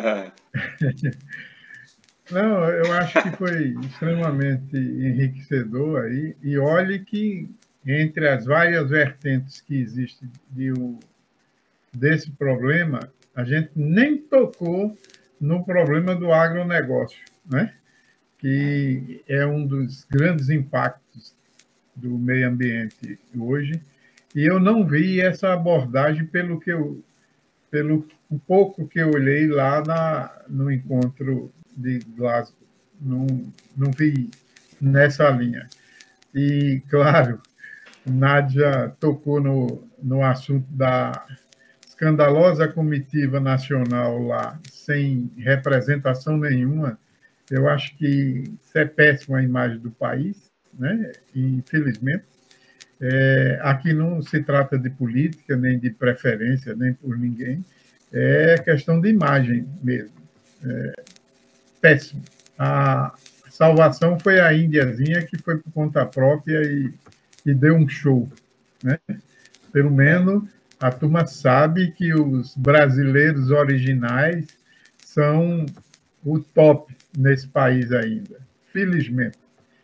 Não, eu acho que foi extremamente enriquecedor aí, e olhe que entre as várias vertentes que existem desse problema, a gente nem tocou no problema do agronegócio, né? Que é um dos grandes impactos do meio ambiente hoje, e eu não vi essa abordagem pelo pouco que eu olhei lá no encontro de Glasgow. Não vi nessa linha. E, claro, Nádia tocou no assunto da escandalosa comitiva nacional lá, sem representação nenhuma. Eu acho que isso é péssima a imagem do país, né? Infelizmente. Aqui não se trata de política, nem de preferência, nem por ninguém. É questão de imagem mesmo. Péssimo. A salvação foi a índiazinha que foi por conta própria e deu um show, né? Pelo menos a turma sabe que os brasileiros originais são o nesse país ainda, felizmente.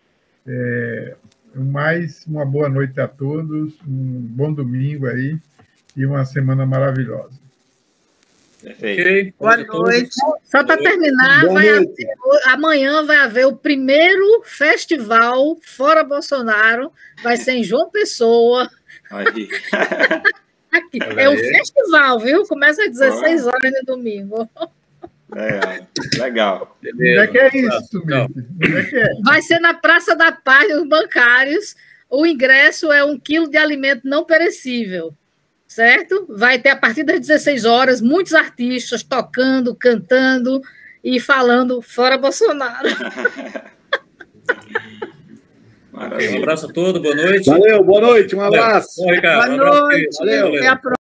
Mais uma boa noite a todos, um bom domingo aí e uma semana maravilhosa. Okay. Boa noite. Só para terminar, amanhã vai haver o primeiro festival fora Bolsonaro, vai ser em João Pessoa. Aqui. É um festival, viu? Começa às 16 horas no domingo. Legal. Onde é que é isso, Onde é que é? Vai ser na Praça da Paz, nos bancários. O ingresso é 1 quilo de alimento não perecível, certo? Vai ter a partir das 16 horas muitos artistas tocando, cantando e falando fora Bolsonaro. Um abraço a todos, boa noite. Valeu, boa noite, um abraço. Boa, Ricardo. Boa noite. Valeu. Até a próxima.